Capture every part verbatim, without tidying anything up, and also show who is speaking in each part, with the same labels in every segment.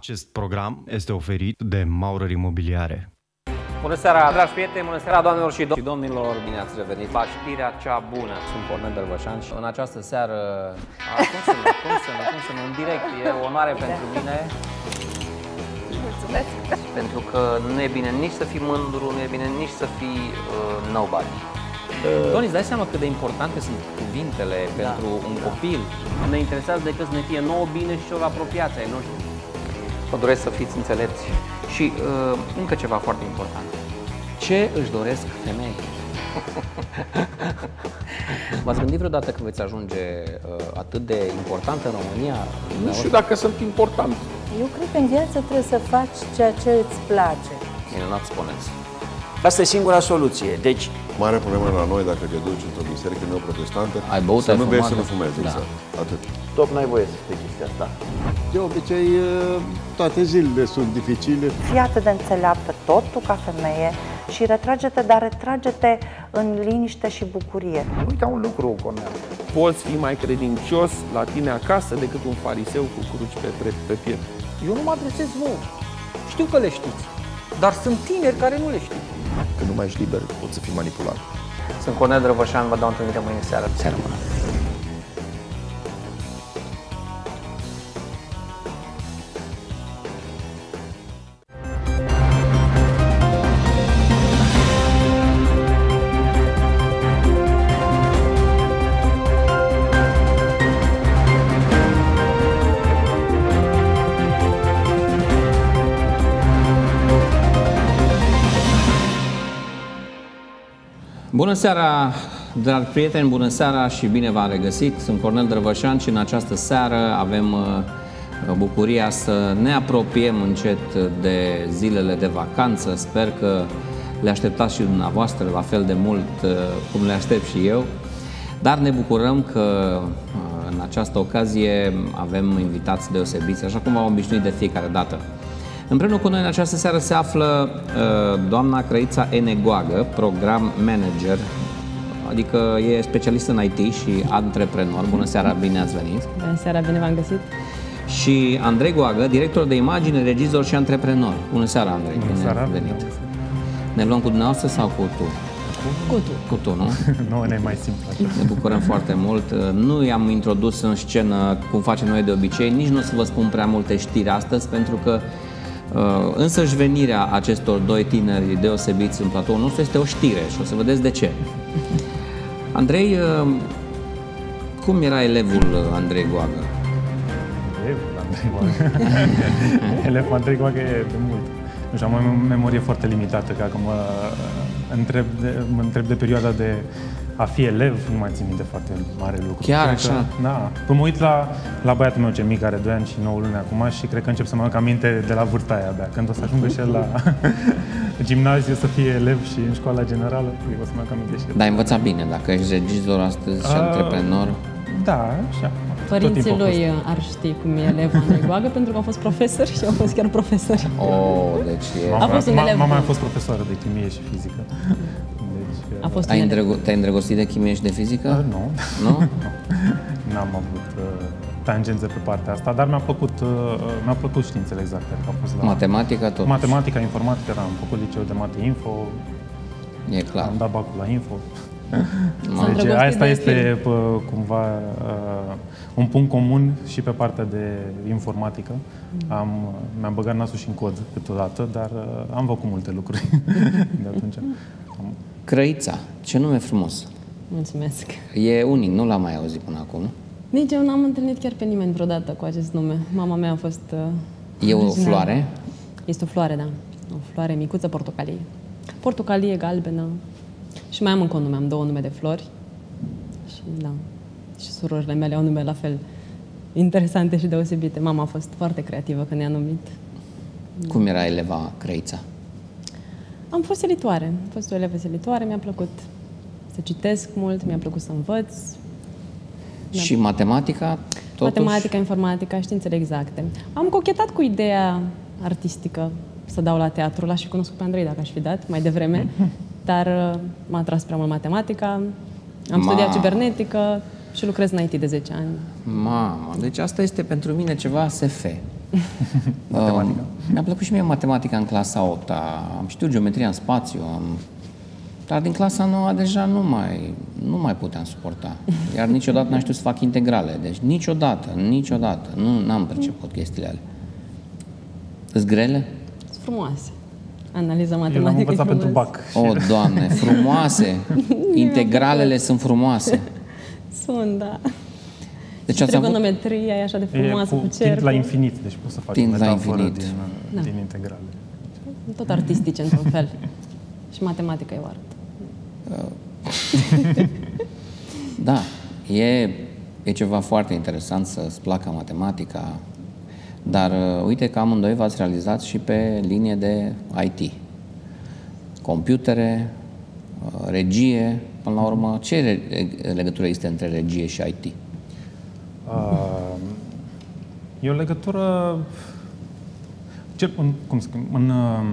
Speaker 1: Acest program este oferit de Maurer Imobiliare.
Speaker 2: Bună seara, dragi prieteni, bună seara, doamnelor și domnilor, bine ați revenit la știrea cea bună. Sunt Cornel Dărvășan și în această seară, a, cum să nu, cum să nu, cum să nu, în direct, e o onoare pentru mine.
Speaker 3: Mulțumesc!
Speaker 2: Pentru că nu e bine nici să fii mândru, nu e bine nici să fii uh, nobody. Toni, îți dai seama cât de importante sunt cuvintele da. pentru un copil? Nu ne interesează decât să ne fie nouă bine și celor apropiați ai noștri. Vă doresc să fiți înțelepți. Și uh, încă ceva foarte important. Ce își doresc femei? V-ați gândit vreodată că veți ajunge uh, atât de important în România?
Speaker 4: Nu știu dacă sunt important.
Speaker 3: Eu cred că în viață trebuie să faci ceea ce îți place.
Speaker 2: Minunat spuneți.
Speaker 5: Asta e singura soluție. Deci,
Speaker 6: marea problemă la noi, dacă te duci într-o biserică neoprotestantă,
Speaker 2: ai băut,
Speaker 6: să
Speaker 2: ai
Speaker 6: nu
Speaker 2: fumat,
Speaker 6: vezi, să nu fumezi,
Speaker 2: da.
Speaker 6: exact. Atât.
Speaker 5: tot n-ai voie să fie chestia asta.
Speaker 7: De obicei, toate zilele sunt dificile.
Speaker 8: Fii atât de înțeleaptă tot tu ca femeie și retrage-te, dar retrage-te în liniște și bucurie.
Speaker 4: Nu uita un lucru, Cornel. Poți fi mai credincios la tine acasă decât un fariseu cu cruci pe, pe, pe piept.
Speaker 2: Eu nu mă adresez vouă. Știu că le știți, dar sunt tineri care nu le știu.
Speaker 9: Când nu mai ești liber, poți să fii manipulat.
Speaker 2: Sunt Cornel Dărvășan, vă dau întâlnire mâine seară. Seară bună! Bună seara, dragi prieteni, bună seara și bine v-am regăsit. Sunt Cornel Dărvășan și în această seară avem uh, bucuria să ne apropiem încet de zilele de vacanță. Sper că le așteptați și dumneavoastră la fel de mult uh, cum le aștept și eu. Dar ne bucurăm că uh, în această ocazie avem invitați deosebiți, așa cum am obișnuit de fiecare dată. Împreună cu noi în această seară se află uh, doamna Crăița Enegoagă, program manager, adică e specialist în I T și antreprenor. Bună seara, bine ați venit!
Speaker 10: Bună seara, bine v-am găsit!
Speaker 2: Și Andrei Goagă, director de imagine, regizor și antreprenor. Bună seara, Andrei!
Speaker 11: Bună
Speaker 2: bine
Speaker 11: seara,
Speaker 2: ați venit!
Speaker 11: bine.
Speaker 2: Ne luăm cu dumneavoastră sau cu tu?
Speaker 10: Cu tu.
Speaker 2: Cu tu, nu?
Speaker 11: Nu, ne mai simplu așa.
Speaker 2: Ne bucurăm foarte mult. Nu i-am introdus în scenă cum facem noi de obicei, nici nu o să vă spun prea multe știri astăzi, pentru că Uh, însăși venirea acestor doi tineri deosebiți în platoul nostru este o știre și o să vedeți de ce. Andrei, uh, cum era elevul Andrei Goagă?
Speaker 11: Elevul Andrei Goagă? Elevul Andrei Goagă e de mult. Nu știu, am o memorie foarte limitată, că mă întreb de, mă întreb de perioada de a fi elev, nu mai țin minte foarte mare lucru.
Speaker 2: Chiar
Speaker 11: cred
Speaker 2: așa?
Speaker 11: Că, da. Păi mă uit la, la băiatul meu cel mic, are doi ani și nouă luni acum și cred că încep să mă aduc aminte de la vârsta aia abia. Când o să ajungă și el la gimnaziu să fie elev și în școala generală, cred că o să mă aduc aminte și el.
Speaker 2: Dar ai învățat bine, dacă ești regizor astăzi și
Speaker 11: A,
Speaker 2: antreprenor.
Speaker 11: Da, așa.
Speaker 10: Părinții lui ar ști cum e elevul Andrei Goagă, pentru că au fost profesori și au fost chiar profesori.
Speaker 2: Oh, deci e...
Speaker 11: Mama,
Speaker 10: a fost un elev
Speaker 11: mama a
Speaker 10: bun.
Speaker 11: fost profesoară de chimie și fizică. Deci,
Speaker 10: A fost
Speaker 2: Ai
Speaker 10: un
Speaker 2: îndrăgo-
Speaker 10: elev.
Speaker 2: te-ai îndrăgostit de chimie și de fizică?
Speaker 11: Uh, nu.
Speaker 2: Nu?
Speaker 11: N-am avut uh, tangențe pe partea asta, dar mi-a plăcut, uh, mi-a plăcut științele exacte. Că am fost la
Speaker 2: Matematica tot.
Speaker 11: Matematica, informatică, da, am făcut liceu de mate info.
Speaker 2: E clar.
Speaker 11: Am dat bacul la info.
Speaker 10: S-a
Speaker 11: Deci
Speaker 10: îndrăgostit
Speaker 11: asta
Speaker 10: de
Speaker 11: este pă, cumva uh, un punct comun și pe partea de informatică. Am, mi-am băgat nasul și în cod câteodată, dar uh, am făcut multe lucruri de atunci. Am...
Speaker 2: Crăița, ce nume frumos.
Speaker 10: Mulțumesc.
Speaker 2: E unic, nu l-am mai auzit până acum.
Speaker 10: Nici eu n-am întâlnit chiar pe nimeni vreodată cu acest nume. Mama mea a fost uh,
Speaker 2: E o
Speaker 10: originală.
Speaker 2: floare?
Speaker 10: Este o floare, da. O floare micuță portocalie. Portocalie, galbenă. Și mai am încă un nume, am două nume de flori. Și da. Și surorile mele au nume la fel interesante și deosebite. Mama a fost foarte creativă când ne-a numit.
Speaker 2: Cum era eleva Crăița?
Speaker 10: Am fost selitoare. Am fost o elevă selitoare, mi-a plăcut să citesc mult, mi-a plăcut să învăț.
Speaker 2: Și matematica? Totuși...
Speaker 10: Matematica, informatica, științele exacte. Am cochetat cu ideea artistică să dau la teatru. L-aș fi cunoscut pe Andrei dacă aș fi dat mai devreme, dar uh, m-a atras prea mult matematica. Am
Speaker 2: Ma...
Speaker 10: studiat cibernetică și lucrez în I T de zece ani.
Speaker 2: Mamă, deci asta este pentru mine ceva S F.
Speaker 11: Matematica.
Speaker 2: Uh, mi-a plăcut și mie matematica în clasa a opta. Am știut geometria în spațiu, am... dar din clasa nouă deja nu mai, nu mai puteam suporta. Iar niciodată n-am știut să fac integrale. Deci niciodată, niciodată. Nu am perceput chestiile alea. Sunt grele?
Speaker 10: Sunt frumoase. Analiza matematică.
Speaker 11: Eu l-am învățat pentru bac.
Speaker 2: O, Doamne, frumoase! Integralele sunt frumoase.
Speaker 10: Sunt, da.
Speaker 2: Deci
Speaker 10: și
Speaker 2: ați avut...
Speaker 10: trigonometria e așa de frumoasă
Speaker 11: e
Speaker 10: cu,
Speaker 11: cu
Speaker 10: cercul.
Speaker 11: Tind la infinit, deci poți să faci
Speaker 2: Tind
Speaker 11: o
Speaker 2: la
Speaker 11: metaforă
Speaker 2: infinit.
Speaker 11: din,
Speaker 10: Da.
Speaker 11: din integrale.
Speaker 10: Tot artistice, într-un fel. Și matematica e o artă.
Speaker 2: Da, e, e ceva foarte interesant să-ți placă matematica, dar uh, uite că amândoi v-ați realizat și pe linie de I T. Computere, uh, regie, până la urmă, ce re- legătură este între regie și I T?
Speaker 11: Uh, e o legătură, cel, în, cum să spun, în uh,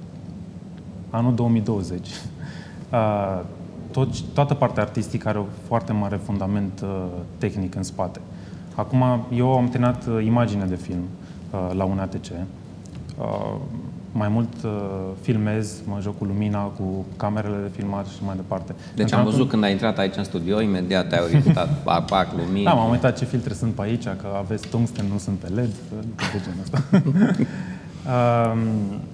Speaker 11: anul două mii douăzeci, uh, tot, toată partea artistică are o foarte mare fundament uh, tehnic în spate. Acum, eu am terminat uh, imagine de film uh, la un A T C. Uh, mai mult uh, filmez, mă joc cu lumina, cu camerele de filmat și mai departe.
Speaker 2: Deci am văzut când ai intrat aici în studio, imediat te-ai orientat, pac, pac, lumini.
Speaker 11: Da, m-am uitat ce filtre sunt pe aici, că aveți tungsten, nu sunt pe L E D, de genul ăsta. uh,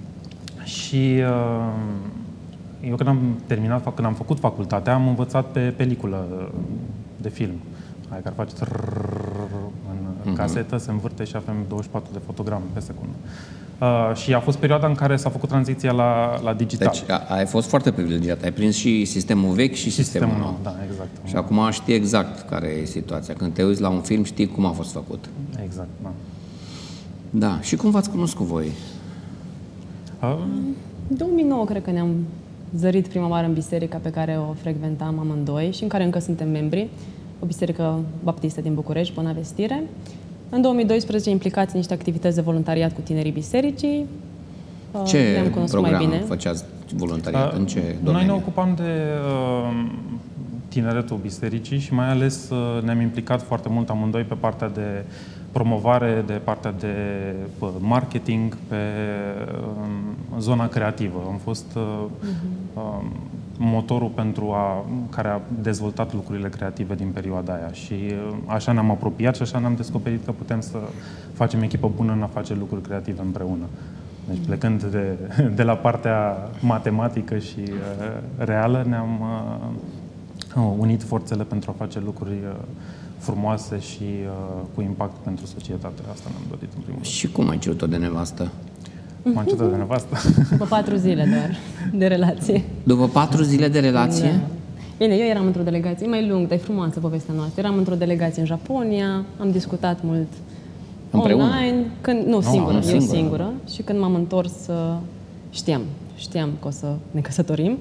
Speaker 11: și uh, eu când am terminat, când am făcut facultatea, am învățat pe peliculă de film. Aia care face în casetă, se învârte și avem douăzeci și patru de fotograme pe secundă. Uh, și a fost perioada în care s-a făcut tranziția la, la digital.
Speaker 2: Deci a, ai fost foarte privilegiat. Ai prins și sistemul vechi și, și sistemul, sistemul nou.
Speaker 11: Da, exact.
Speaker 2: Și acum știi exact care e situația. Când te uiți la un film, știi cum a fost făcut.
Speaker 11: Exact, da.
Speaker 2: Da. Și cum v-ați cunoscut voi?
Speaker 11: Uh,
Speaker 10: două mii nouă cred că ne-am zărit prima oară în biserica pe care o frecventam amândoi și în care încă suntem membri, o biserică baptistă din București, Bona Vestire. În două mii doisprezece implicați în niște activități de voluntariat cu tinerii bisericii.
Speaker 2: Ce program mai bine. făceați voluntariat? Uh, în ce domeniu?
Speaker 11: Noi ne ocupam de uh, tineretul bisericii și mai ales uh, ne-am implicat foarte mult amândoi pe partea de promovare, de partea de uh, marketing, pe uh, zona creativă. Am fost uh, uh-huh. uh, motorul pentru a, care a dezvoltat lucrurile creative din perioada aia și uh, așa ne-am apropiat și așa ne-am descoperit că putem să facem echipă bună în a face lucruri creative împreună. Deci plecând de, de la partea matematică și uh, reală, ne-am uh, unit forțele pentru a face lucruri uh, frumoase și uh, cu impact pentru societate. Asta ne-am dorit în primul rând.
Speaker 2: Și cum ai cerut-o de nevastă?
Speaker 11: M-am cerut de nevastă?
Speaker 10: După patru zile doar de relație.
Speaker 2: După patru zile de relație?
Speaker 10: Da. Bine, eu eram într-o delegație, e mai lung, dar e frumoasă povestea noastră. Eram într-o delegație în Japonia, am discutat mult
Speaker 2: împreună?
Speaker 10: Online. Când, nu,
Speaker 2: no,
Speaker 10: singură, eu
Speaker 2: singură.
Speaker 10: singură. Și când m-am întors, știam, știam că o să ne căsătorim.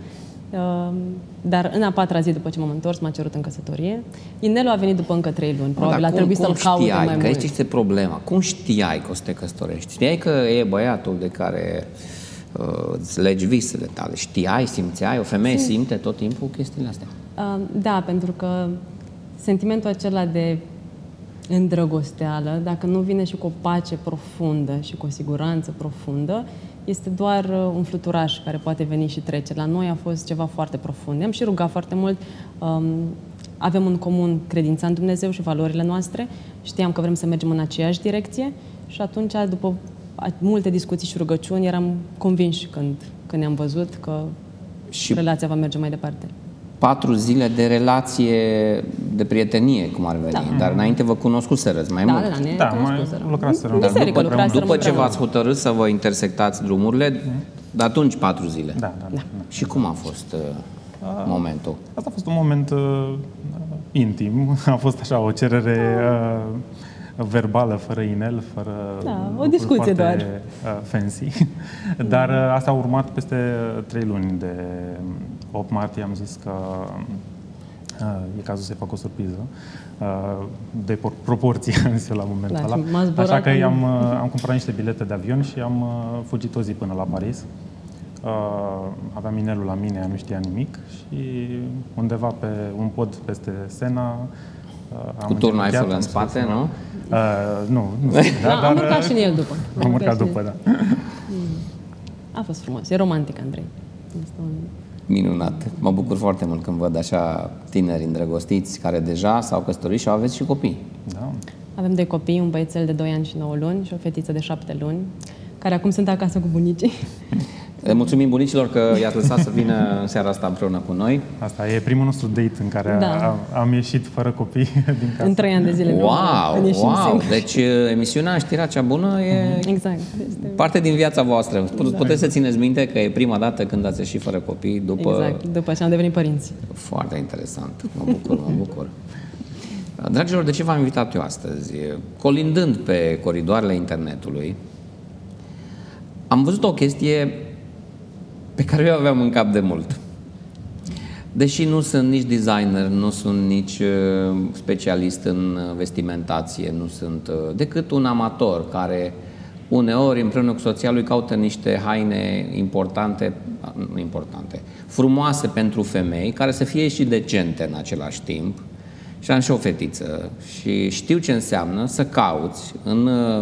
Speaker 10: Dar în a patra zi după ce m-am întors, m-a cerut în căsătorie. Inelul a venit după încă trei luni. Probabil a trebuit să-l caute mai mult.
Speaker 2: Că aici este problema. Cum știai că o să te căsătorești? Știai că e băiatul de care uh, îți legi visele tale? Știai, simțeai? O femeie Sim. simte tot timpul chestiile astea?
Speaker 10: Uh, da, pentru că sentimentul acela de îndrăgosteală, dacă nu vine și cu o pace profundă și cu o siguranță profundă, este doar un fluturaș care poate veni și trece. La noi a fost ceva foarte profund. Ne-am și rugat foarte mult. Um, avem în comun credința în Dumnezeu și valorile noastre. Știam că vrem să mergem în aceeași direcție și atunci, după multe discuții și rugăciuni, eram convinși când, când ne-am văzut că și relația va merge mai departe.
Speaker 2: Patru zile de relație de prietenie, cum ar veni. Da. Dar înainte vă cunoscuserăți mai
Speaker 10: da,
Speaker 2: mult.
Speaker 10: Da,
Speaker 11: da, da mai lucraserăm.
Speaker 2: Dar după, după ce v-ați hotărât să vă intersectați drumurile, mm. de atunci patru zile.
Speaker 11: Da, da, da.
Speaker 2: Și cum a fost uh, a, momentul?
Speaker 11: Asta a fost un moment uh, intim. A fost așa o cerere uh, verbală, fără inel, fără
Speaker 10: da, o discuție doar.
Speaker 11: Uh, fancy. Dar uh, asta a urmat peste trei luni. De opt martie am zis că uh, e cazul să-i fac o surpriză. Uh, de proporții am zis eu la momentul ăla. Așa că am, uh, am cumpărat niște bilete de avion și am uh, fugit o zi până la Paris. Uh, aveam inelul la mine, ea nu știa nimic și undeva pe un pod peste Sena Am
Speaker 2: Cu turnul
Speaker 11: încercat,
Speaker 2: Eiffel în
Speaker 11: am
Speaker 2: spate,
Speaker 11: spus,
Speaker 2: nu?
Speaker 11: Uh, nu, nu.
Speaker 10: Da,
Speaker 11: dar,
Speaker 10: am urcat și în el după.
Speaker 11: Am urcat
Speaker 10: și în
Speaker 11: după,
Speaker 10: el.
Speaker 11: da.
Speaker 10: A fost frumos. E romantic, Andrei. Este un...
Speaker 2: Minunat. Mă bucur foarte mult când văd așa tineri îndrăgostiți care deja s-au căsătorit și au aveți și copii.
Speaker 11: Da.
Speaker 10: Avem doi copii, un băiețel de doi ani și nouă luni și o fetiță de șapte luni, care acum sunt acasă cu bunicii.
Speaker 2: Le mulțumim bunicilor că i-ați lăsat să vină în seara asta împreună cu noi.
Speaker 11: Asta e primul nostru date în care
Speaker 10: Da.
Speaker 11: am, am ieșit fără copii din casă.
Speaker 10: În trei ani de zile.
Speaker 2: Wow,
Speaker 10: când ieșim
Speaker 2: wow!
Speaker 10: singuri.
Speaker 2: Deci emisiunea Știrea cea bună e
Speaker 10: Exact. Este...
Speaker 2: parte din viața voastră. Puteți să țineți minte că e prima dată când ați ieșit fără copii după...
Speaker 10: Exact, după ce am devenit părinți.
Speaker 2: Foarte interesant. Mă bucur, mă bucur. Dragilor, de ce v-am invitat eu astăzi? Colindând pe coridoarele internetului, am văzut o chestie pe care eu aveam în cap de mult. Deși nu sunt nici designer, nu sunt nici uh, specialist în vestimentație, nu sunt uh, decât un amator care uneori împreună cu soția lui caută niște haine importante, nu importante, frumoase pentru femei, care să fie și decente în același timp. Și am și o fetiță și știu ce înseamnă să cauți în uh,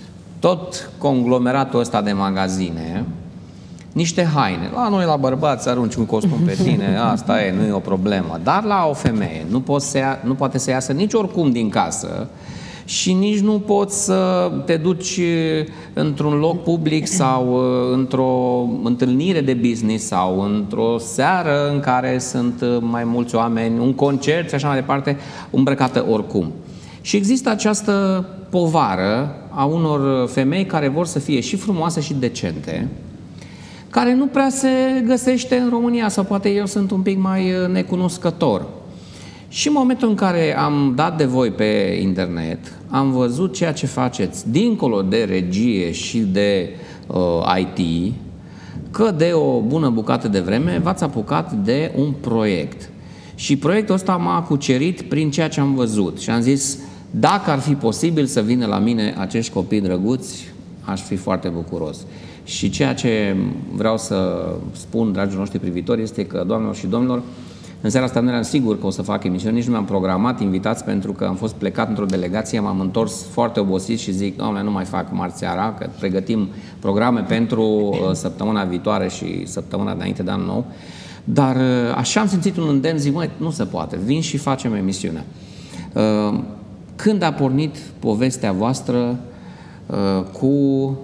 Speaker 2: tot conglomeratul ăsta de magazine niște haine. La noi, la bărbați, arunci un costum pe tine, asta e, nu e o problemă. Dar la o femeie nu, poți să ia, nu poate să iasă nici oricum din casă și nici nu poți să te duci într-un loc public sau într-o întâlnire de business sau într-o seară în care sunt mai mulți oameni, un concert și așa mai departe, îmbrăcată oricum. Și există această povară a unor femei care vor să fie și frumoase și decente, care nu prea se găsește în România, sau poate eu sunt un pic mai necunoscător. Și în momentul în care am dat de voi pe internet, am văzut ceea ce faceți dincolo de regie și de uh, I T, că de o bună bucată de vreme v-ați apucat de un proiect. Și proiectul ăsta m-a cucerit prin ceea ce am văzut. Și am zis, dacă ar fi posibil să vină la mine acești copii drăguți, aș fi foarte bucuros. Și ceea ce vreau să spun, dragii noștri privitori, este că, doamnelor și domnilor, în seara asta nu eram sigur că o să fac emisiune, nici nu mi-am programat invitați pentru că am fost plecat într-o delegație, m-am întors foarte obosit și zic, doamne, nu mai fac marți seara, că pregătim programe pentru uh, săptămâna viitoare și săptămâna înainte de anul nou. Dar uh, așa am simțit un îndemn, zic, măi, nu se poate, vin și facem emisiunea. Uh, când a pornit povestea voastră uh, cu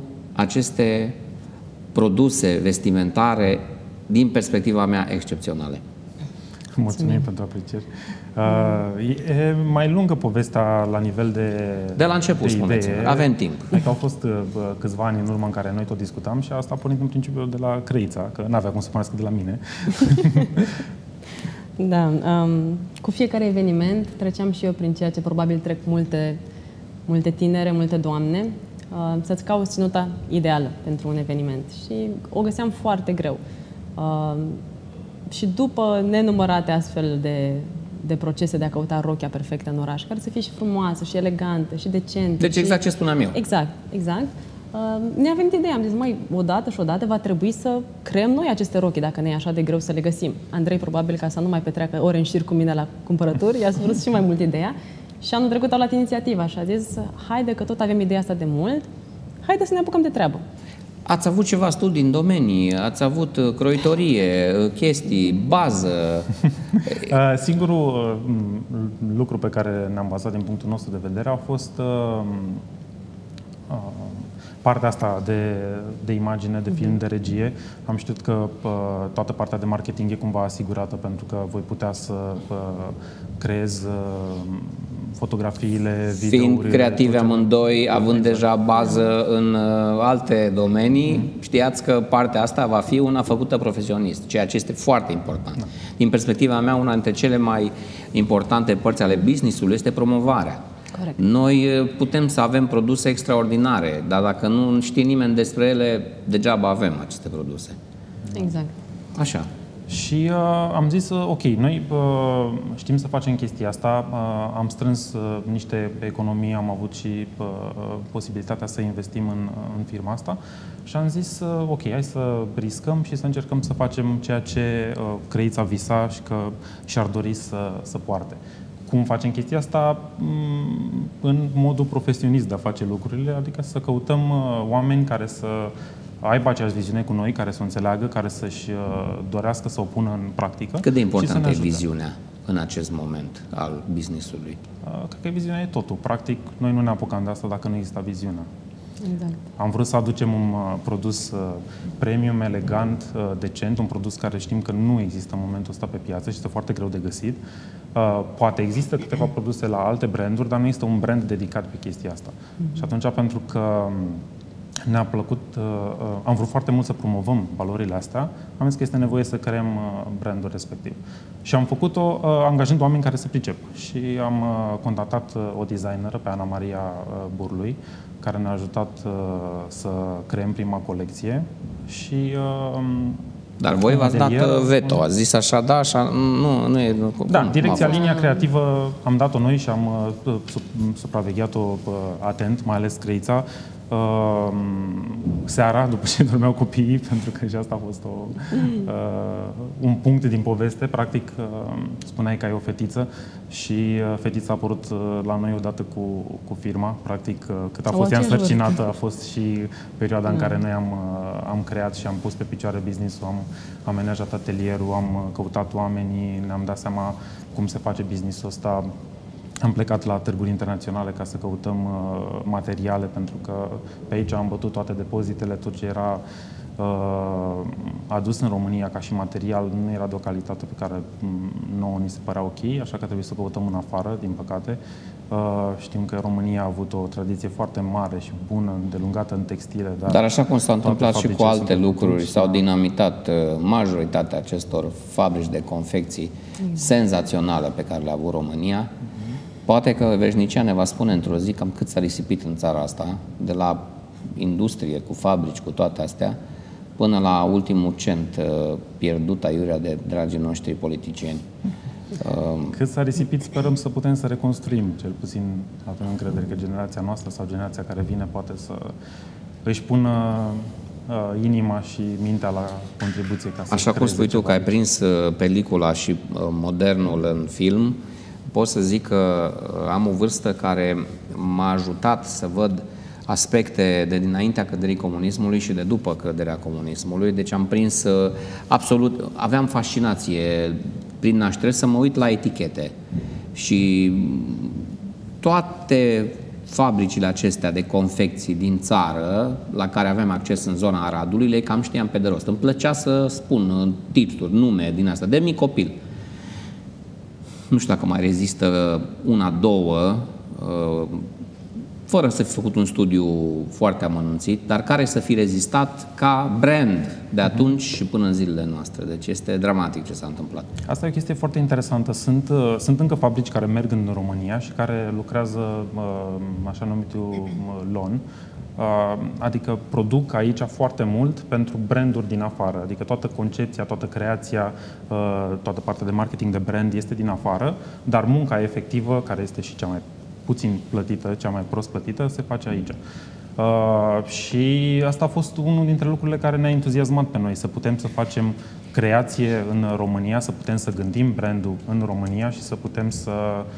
Speaker 2: aceste produse vestimentare, din perspectiva mea, excepționale?
Speaker 11: Mulțumim pentru aprecieri. Uh, e mai lungă povestea la nivel de
Speaker 2: De la început,
Speaker 11: de
Speaker 2: spuneți-mi.
Speaker 11: idee.
Speaker 2: Avem timp.
Speaker 11: Adică au fost uh, câțiva ani în urmă în care noi tot discutam și asta a pornit în principiu de la Crăița, că n-avea cum să pornească de la mine.
Speaker 10: Da, um, cu fiecare eveniment treceam și eu prin ceea ce probabil trec multe, multe tinere, multe doamne, uh, să-ți cauți ținuta ideală pentru un eveniment. Și o găseam foarte greu. Uh, și după nenumărate astfel de, de procese de a căuta rochia perfectă în oraș, care să fie și frumoasă, și elegantă, și decentă.
Speaker 2: Deci
Speaker 10: și...
Speaker 2: exact ce spuneam eu.
Speaker 10: Exact, exact. Uh, ne-a venit ideea, am zis, măi, odată și odată va trebui să creăm noi aceste rochii, dacă ne e așa de greu să le găsim. Andrei, probabil, ca să nu mai petreacă ore în șir cu mine la cumpărături, i-a spus și mai mult ideea. Și anul trecut au luat inițiativa și a zis, haide că tot avem ideea asta de mult, haide să ne apucăm de treabă.
Speaker 2: Ați avut ceva studii în domenii, ați avut croitorie, chestii, bază.
Speaker 11: Singurul lucru pe care ne-am bazat din punctul nostru de vedere a fost uh, uh, partea asta de, de imagine, de film, de regie. Am știut că uh, toată partea de marketing e cumva asigurată pentru că voi putea să uh, creez uh, fotografiile, videourile.
Speaker 2: Fiind creativi amândoi, având exact. deja bază în uh, alte domenii, mm. știați că partea asta va fi una făcută profesionist, ceea ce este foarte important. Da. Din perspectiva mea, una dintre cele mai importante părți ale business-ului este promovarea.
Speaker 10: Corect.
Speaker 2: Noi putem să avem produse extraordinare, dar dacă nu știe nimeni despre ele, degeaba avem aceste produse.
Speaker 10: Exact.
Speaker 2: Așa.
Speaker 11: Și uh, am zis, uh, ok, noi uh, știm să facem chestia asta, uh, am strâns uh, niște economii, am avut și uh, posibilitatea să investim în, în firma asta și am zis, uh, ok, hai să riscăm și să încercăm să facem ceea ce uh, Crăița visa și că și-ar dori să, să poarte. cum facem chestia asta? În modul profesionist de a face lucrurile, adică să căutăm oameni care să aibă aceeași viziune cu noi, care să o înțeleagă, care să-și dorească să o pună în practică.
Speaker 2: Cât de importantă e viziunea în acest moment al business-ului?
Speaker 11: Cred că viziunea e totul. Practic, noi nu ne apucăm de asta dacă nu există viziunea.
Speaker 10: Exact. Am
Speaker 11: vrut să aducem un uh, produs uh, premium, elegant, uh, decent, un produs care știm că nu există în momentul ăsta pe piață și este foarte greu de găsit. Uh, poate există câteva produse la alte branduri, dar nu este un brand dedicat pe chestia asta. Mm-hmm. Și atunci, pentru că ne-a plăcut, uh, uh, am vrut foarte mult să promovăm valorile astea, am zis că este nevoie să creăm uh, brandul respectiv. Și am făcut-o uh, angajând oameni care se pricep. Și am uh, contactat uh, o designeră, pe Ana Maria uh, Burlui, care ne-a ajutat uh, să creăm prima colecție și... Uh,
Speaker 2: Dar voi v-ați dat veto, ați zis așa, da, așa, nu, nu e... Nu,
Speaker 11: da, cum, direcția, linia creativă am dat-o noi și am uh, supravegheat-o uh, atent, mai ales Crăița, uh, seara, după ce dormeau copiii, pentru că și asta a fost o, uh, un punct din poveste. Practic, uh, spuneai că ai o fetiță și uh, fetița a apărut uh, la noi odată cu, cu firma. Practic, uh, cât a fost ea însărcinată, a fost și perioada în care noi am, uh, am creat și am pus pe picioare business-ul, am amenajat atelierul, am căutat oamenii, ne-am dat seama cum se face business-ul ăsta. Am plecat la târguri internaționale ca să căutăm uh, materiale, pentru că pe aici am bătut toate depozitele, tot ce era uh, adus în România ca și material nu era de o calitate pe care nouă ni se părea ok, așa că trebuie să căutăm în afară, din păcate. Uh, știm că România a avut o tradiție foarte mare și bună, îndelungată în textile. Dar,
Speaker 2: dar așa cum s-a întâmplat și cu alte lucruri, s-au dinamitat uh, majoritatea acestor fabrici de confecții mm. senzaționale pe care le-a avut România. Mm-hmm. Poate că veșnicia ne va spune într-o zi cam cât s-a risipit în țara asta, de la industrie, cu fabrici, cu toate astea, până la ultimul cent uh, pierdut aiurea de dragii noștri politicieni. Uh,
Speaker 11: Cât s-a risipit, sperăm să putem să reconstruim, cel puțin avem încredere că generația noastră sau generația care vine poate să își pună uh, inima și mintea la contribuție. Ca să
Speaker 2: Așa cum spui tu că ai prins uh, pelicula și uh, modernul în film, pot să zic că am o vârstă care m-a ajutat să văd aspecte de dinaintea căderii comunismului și de după căderea comunismului. Deci am prins absolut, aveam fascinație prin naștere să mă uit la etichete. Și toate fabricile acestea de confecții din țară, la care aveam acces în zona Aradului, le cam știam pe de rost. Îmi plăcea să spun titluri, nume din asta, de mic copil. Nu știu dacă mai rezistă una, două, fără să fi făcut un studiu foarte amănunțit, dar care să fi rezistat ca brand de atunci și până în zilele noastre. Deci este dramatic ce s-a întâmplat.
Speaker 11: Asta e o chestie foarte interesantă. Sunt, sunt încă fabrici care merg în România și care lucrează așa numitul L O N, adică produc aici foarte mult pentru branduri din afară, adică toată concepția, toată creația, toată partea de marketing de brand este din afară, dar munca efectivă, care este și cea mai puțin plătită, cea mai prost plătită, se face aici. Și asta a fost unul dintre lucrurile care ne-a entuziasmat pe noi, să putem să facem creație în România, să putem să gândim brandul în România și să putem să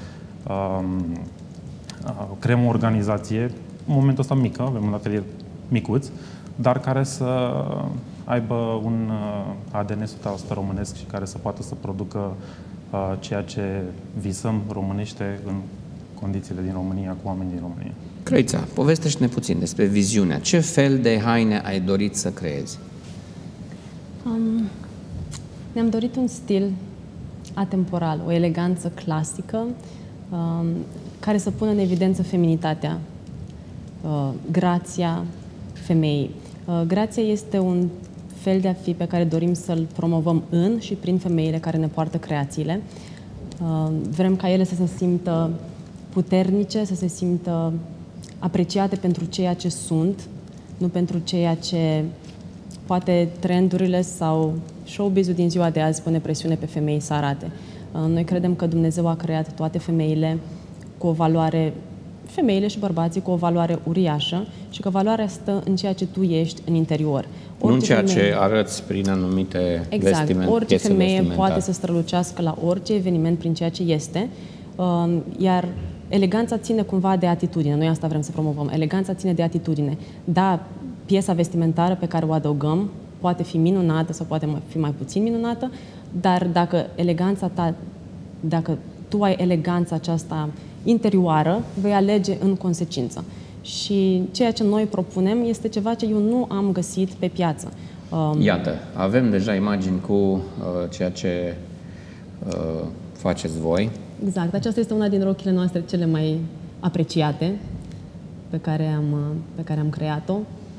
Speaker 11: creăm o organizație în momentul ăsta mică, avem un atelier micuț, dar care să aibă un A D N o sută la sută românesc și care să poată să producă ceea ce visăm românește în condițiile din România, cu oameni din România.
Speaker 2: Crăița, povestește-ne puțin despre viziunea. Ce fel de haine ai dorit să creezi?
Speaker 10: Um, ne-am dorit un stil atemporal, o eleganță clasică, um, care să pună în evidență feminitatea, uh, grația femeii. Uh, grația este un fel de a fi pe care dorim să-l promovăm în și prin femeile care ne poartă creațiile. Uh, vrem ca ele să se simtă puternice, să se simtă apreciate pentru ceea ce sunt, nu pentru ceea ce poate trendurile sau showbiz-ul din ziua de azi pune presiune pe femei să arate. Noi credem că Dumnezeu a creat toate femeile cu o valoare, femeile și bărbații cu o valoare uriașă și că valoarea stă în ceea ce tu ești în interior.
Speaker 2: Orice nu în ceea femeie, ce arăți prin anumite
Speaker 10: exact,
Speaker 2: vestiment,
Speaker 10: orice femeie poate să strălucească la orice eveniment prin ceea ce este. Iar eleganța ține cumva de atitudine. Noi asta vrem să promovăm. Eleganța ține de atitudine. Da, piesa vestimentară pe care o adăugăm poate fi minunată sau poate fi mai puțin minunată, dar dacă eleganța ta, dacă tu ai eleganța aceasta interioară, vei alege în consecință. Și ceea ce noi propunem este ceva ce eu nu am găsit pe piață.
Speaker 2: Iată, avem deja imagini cu uh, ceea ce uh, faceți voi.
Speaker 10: Exact, aceasta este una din rochile noastre cele mai apreciate pe care am, pe care am creat-o.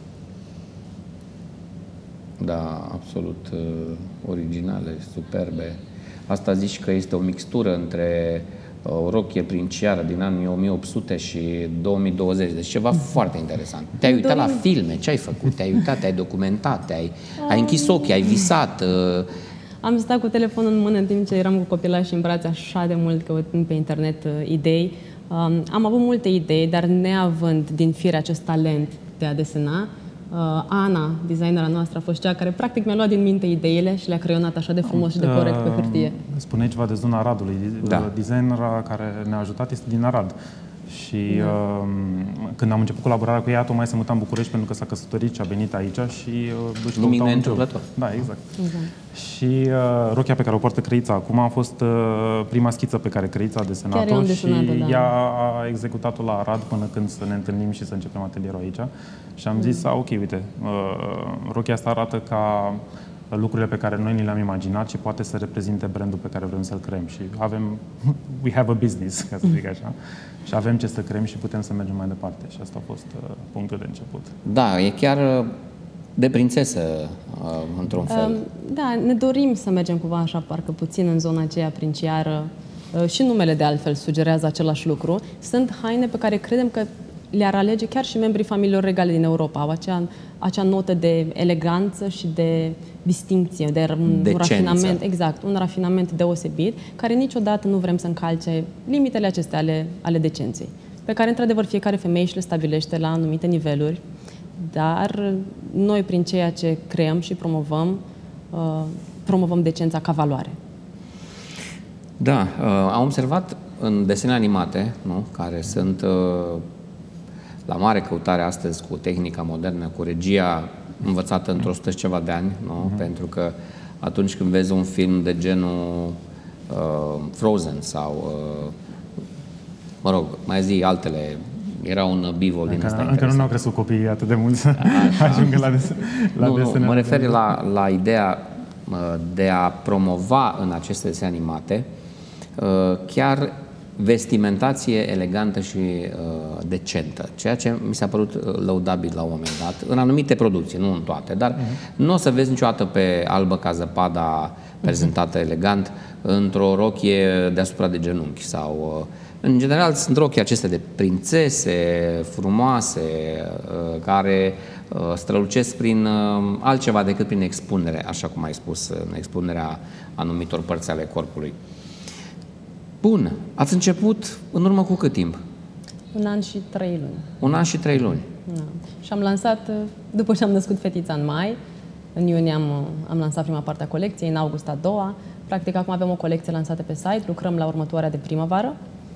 Speaker 2: Da, absolut uh, originale, superbe. Asta zici că este o mixtură între o rochie princiară din anii o mie opt sute și două mii douăzeci, deci ceva foarte interesant. Te-ai uitat la filme, ce ai făcut? Te-ai uitat, te-ai documentat, te-ai ai închis ochii, ai visat. Uh...
Speaker 10: Am stat cu telefonul în mână în timp ce eram cu copilașii în brațe așa de mult căutând pe internet uh, idei. Um, am avut multe idei, dar neavând din fire acest talent de a desena, Uh, Ana, designera noastră, a fost cea care practic mi-a luat din minte ideile și le-a creionat așa de frumos și de corect pe hârtie.
Speaker 11: Spune ceva de zona Aradului. Da. Designera care ne-a ajutat este din Arad. Și da. uh, când am început colaborarea cu ea, tocmai se muta în București pentru că s-a căsătorit și a venit aici și uh, își
Speaker 2: nimic neîntâmplător.
Speaker 11: Da, exact. exact. Și uh, rochia pe care o poartă Crăița acum a fost uh, prima schiță pe care Crăița a desenat-o și da. ea a executat-o la Arad până când să ne întâlnim și să începem atelierul aici. Și am zis, a, ok, uite, uh, rochia asta arată ca lucrurile pe care noi ni le-am imaginat și poate să reprezinte brandul pe care vrem să-l creăm. Și avem, we have a business, ca să zic așa. Și avem ce să creăm și putem să mergem mai departe. Și asta a fost uh, punctul de început.
Speaker 2: Da, e chiar de prințesă, uh, într-un fel. Uh,
Speaker 10: da, ne dorim să mergem cumva așa, parcă puțin în zona aceea princiară. Uh, și numele de altfel sugerează același lucru. Sunt haine pe care credem că le-ar alege chiar și membrii familiilor regale din Europa. Au acea, acea notă de eleganță și de distincție, de un rafinament, exact, un rafinament deosebit, care niciodată nu vrem să încalce limitele acestea ale, ale decenței, pe care, într-adevăr, fiecare femeie și le stabilește la anumite niveluri, dar noi, prin ceea ce creăm și promovăm, uh, promovăm decența ca valoare.
Speaker 2: Da, uh, am observat în desene animate, nu, care sunt uh, la mare căutare astăzi cu tehnica modernă, cu regia învățată într-o sută și ceva de ani, nu? Uh-huh. Pentru că atunci când vezi un film de genul uh, Frozen sau, uh, mă rog, mai zi altele, era un bivol din ăsta.
Speaker 11: Încă nu au crescut copiii atât de mult să ajungă la, des la
Speaker 2: nu,
Speaker 11: desene.
Speaker 2: Nu, mă refer la, la ideea uh, de a promova în aceste desene animate uh, chiar vestimentație elegantă și uh, decentă, ceea ce mi s-a părut lăudabil la un moment dat, în anumite producții, nu în toate, dar uh-huh. nu o să vezi niciodată pe Albă ca zăpada prezentată uh-huh. elegant într-o rochie deasupra de genunchi sau, uh, în general, sunt rochii acestea de prințese frumoase, uh, care uh, strălucesc prin uh, altceva decât prin expunere, așa cum ai spus, în expunerea anumitor părți ale corpului. Bun. Ați început în urmă cu cât timp?
Speaker 10: Un an și trei luni.
Speaker 2: Un an și trei luni.
Speaker 10: Da. Și am lansat, după ce am născut fetița în mai, în iunie am, am lansat prima parte a colecției, în august a doua. Practic, acum avem o colecție lansată pe site, lucrăm la următoarea de primăvară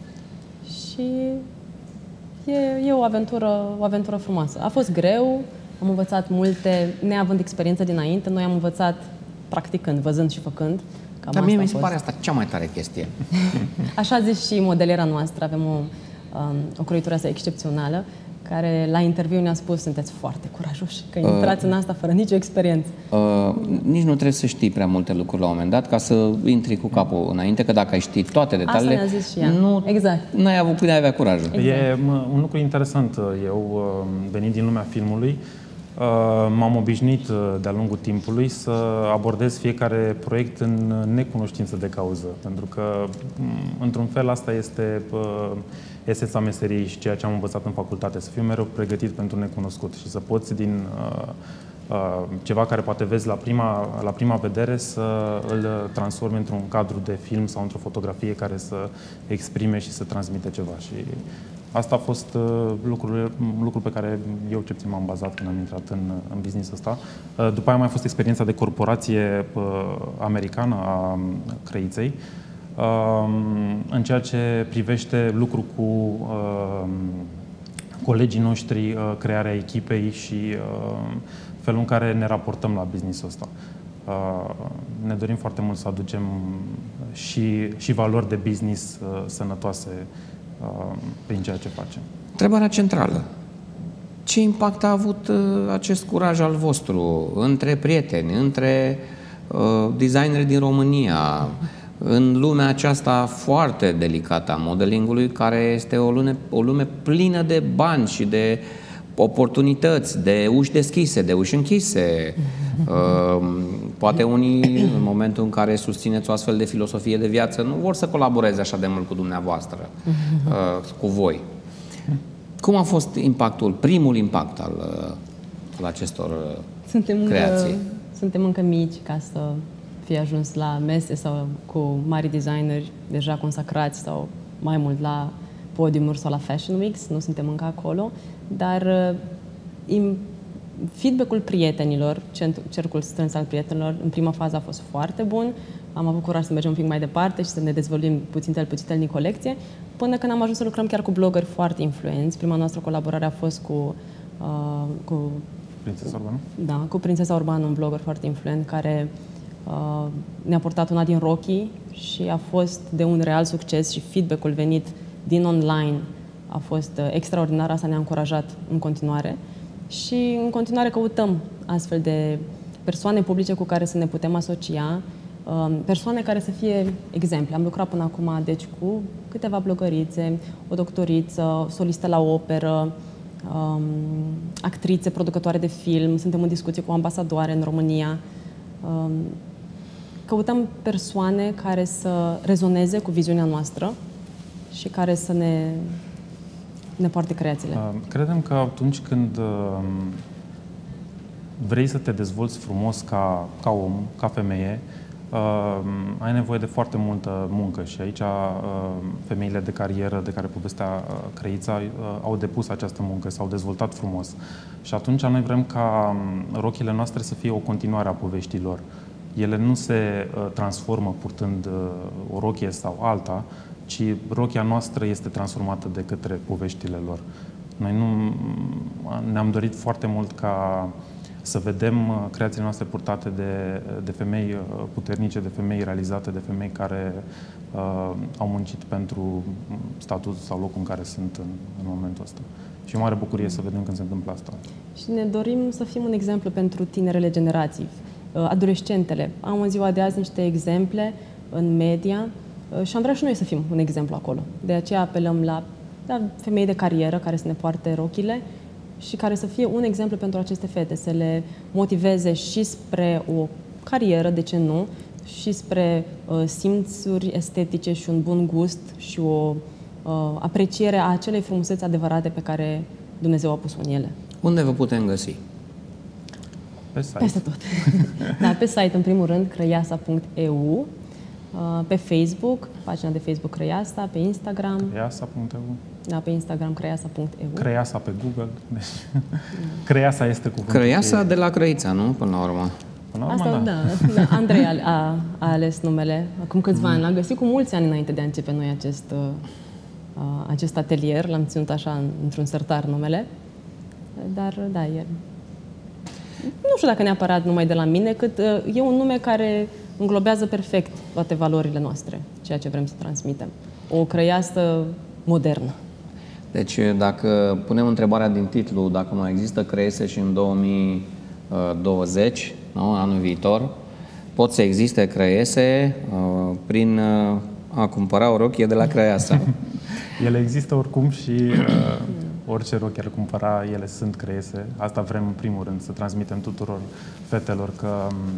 Speaker 10: și e, e o aventură, o aventură frumoasă. A fost greu, am învățat multe, neavând experiență dinainte, noi am învățat practicând, văzând și făcând. Cam
Speaker 2: Dar mie mi se pare asta cea mai tare chestie.
Speaker 10: Așa zice și modeliera noastră, avem o, um, o croitoreasă excepțională, care la interviu ne-a spus, sunteți foarte curajoși, că intrați uh, în asta fără nicio experiență.
Speaker 2: Uh, nici nu trebuie să știi prea multe lucruri la un moment dat ca să intri cu capul înainte, că dacă ai ști toate detaliile,
Speaker 10: asta ne-a zis și ea.
Speaker 2: Nu
Speaker 10: exact.
Speaker 2: ai avut până avea curajul.
Speaker 11: Exact. E un lucru interesant. Eu, venind din lumea filmului, m-am obișnuit de-a lungul timpului să abordez fiecare proiect în necunoștință de cauză, pentru că, într-un fel, asta este esența meseriei și ceea ce am învățat în facultate, să fiu mereu pregătit pentru necunoscut și să poți din uh, ceva care poate vezi la prima, la prima vedere să îl transformi într-un cadru de film sau într-o fotografie care să exprime și să transmite ceva. Și asta a fost uh, lucrul, lucrul pe care eu ce m-am bazat când am intrat în, în business-ul ăsta. Uh, după aia mai a fost experiența de corporație uh, americană a Crăiței, În ceea ce privește lucru cu colegii noștri, crearea echipei și felul în care ne raportăm la business-ul ăsta. Ne dorim foarte mult să aducem și, și valori de business sănătoase prin ceea ce facem.
Speaker 2: Întrebarea centrală. Ce impact a avut acest curaj al vostru între prieteni, între uh, designeri din România, în lumea aceasta foarte delicată a modelingului, care este o lume, o lume plină de bani și de oportunități, de uși deschise, de uși închise. Uh, poate unii, în momentul în care susțineți o astfel de filosofie de viață, nu vor să colaboreze așa de mult cu dumneavoastră, uh, cu voi. Cum a fost impactul, primul impact al, al acestor
Speaker 10: suntem
Speaker 2: creații?
Speaker 10: Încă, suntem încă mici ca să fie ajuns la mese sau cu mari designeri deja consacrați sau mai mult la podiumuri sau la Fashion Weeks, nu suntem încă acolo, dar im, feedback-ul prietenilor, cercul strâns al prietenilor, în prima fază a fost foarte bun. Am avut curaj să mergem un pic mai departe și să ne dezvoltim puțin tel puțin din colecție, până când am ajuns să lucrăm chiar cu blogări foarte influenți. Prima noastră colaborare a fost cu, uh, cu
Speaker 11: Prințesa Urbanu?
Speaker 10: Da, cu Prințesa Urbanu, un blogger foarte influent care uh, ne-a portat una din Rocky și a fost de un real succes și feedback-ul venit din online a fost uh, extraordinar. Asta ne-a încurajat în continuare și în continuare căutăm astfel de persoane publice cu care să ne putem asocia, persoane care să fie exemple. Am lucrat până acum, deci, cu câteva blogărițe, o doctoriță, solistă la operă, um, actrițe, producătoare de film, suntem în discuție cu ambasadoare în România. Um, căutăm persoane care să rezoneze cu viziunea noastră și care să ne, ne poarte creațiile.
Speaker 11: Credem că atunci când vrei să te dezvolți frumos ca, ca om, ca femeie, Uh, ai nevoie de foarte multă muncă și aici uh, femeile de carieră de care povestea uh, Crăița uh, au depus această muncă, s-au dezvoltat frumos. Și atunci noi vrem ca um, rochile noastre să fie o continuare a poveștilor. Ele nu se uh, transformă purtând uh, o rochie sau alta, ci rochia noastră este transformată de către poveștile lor. Noi nu ne-am dorit foarte mult ca să vedem creațiile noastre purtate de, de femei puternice, de femei realizate, de femei care uh, au muncit pentru statusul sau locul în care sunt în, în momentul ăsta. Și o mare bucurie să vedem când se întâmplă asta.
Speaker 10: Și ne dorim să fim un exemplu pentru tinerele generații, adolescentele. Am în ziua de azi niște exemple în media și am vrea și noi să fim un exemplu acolo. De aceea apelăm la, la femei de carieră care să ne poarte rochile și care să fie un exemplu pentru aceste fete, să le motiveze și spre o carieră, de ce nu, și spre uh, simțuri estetice și un bun gust și o uh, apreciere a acelei frumuseți adevărate pe care Dumnezeu a pus în ele.
Speaker 2: Unde vă putem găsi?
Speaker 11: Pe site.
Speaker 10: Peste tot. Da, pe site, în primul rând, crăiasa punct e u, uh, pe Facebook, pagina de Facebook Crăiasa, pe Instagram.
Speaker 11: crăiasa punct e u.
Speaker 10: Da, pe Instagram, crăiasa punct e u.
Speaker 11: Crăiasa pe Google. Deci, Crăiasa este cuvântul.
Speaker 2: Crăiasa de la Crăița, nu? Până la urmă.
Speaker 11: Până la urmă,
Speaker 10: Asta, da. da. da. Andrei a, a, a ales numele acum câțiva mm. ani. L-am găsit cu mulți ani înainte de a începe noi acest, uh, acest atelier. L-am ținut așa într-un sertar numele. Dar, da, e... Nu știu dacă neapărat numai de la mine, cât uh, e un nume care înglobează perfect toate valorile noastre, ceea ce vrem să transmitem. O crăiasă modernă.
Speaker 2: Deci, dacă punem întrebarea din titlu, dacă mai există Crăiese și în două mii douăzeci, nu? Anul viitor, pot să existe Crăiese uh, prin uh, a cumpăra o rochie de la Crăiasa.
Speaker 11: Ele există oricum și uh, orice rochie ar cumpăra, ele sunt Crăiese. Asta vrem în primul rând, să transmitem tuturor fetelor că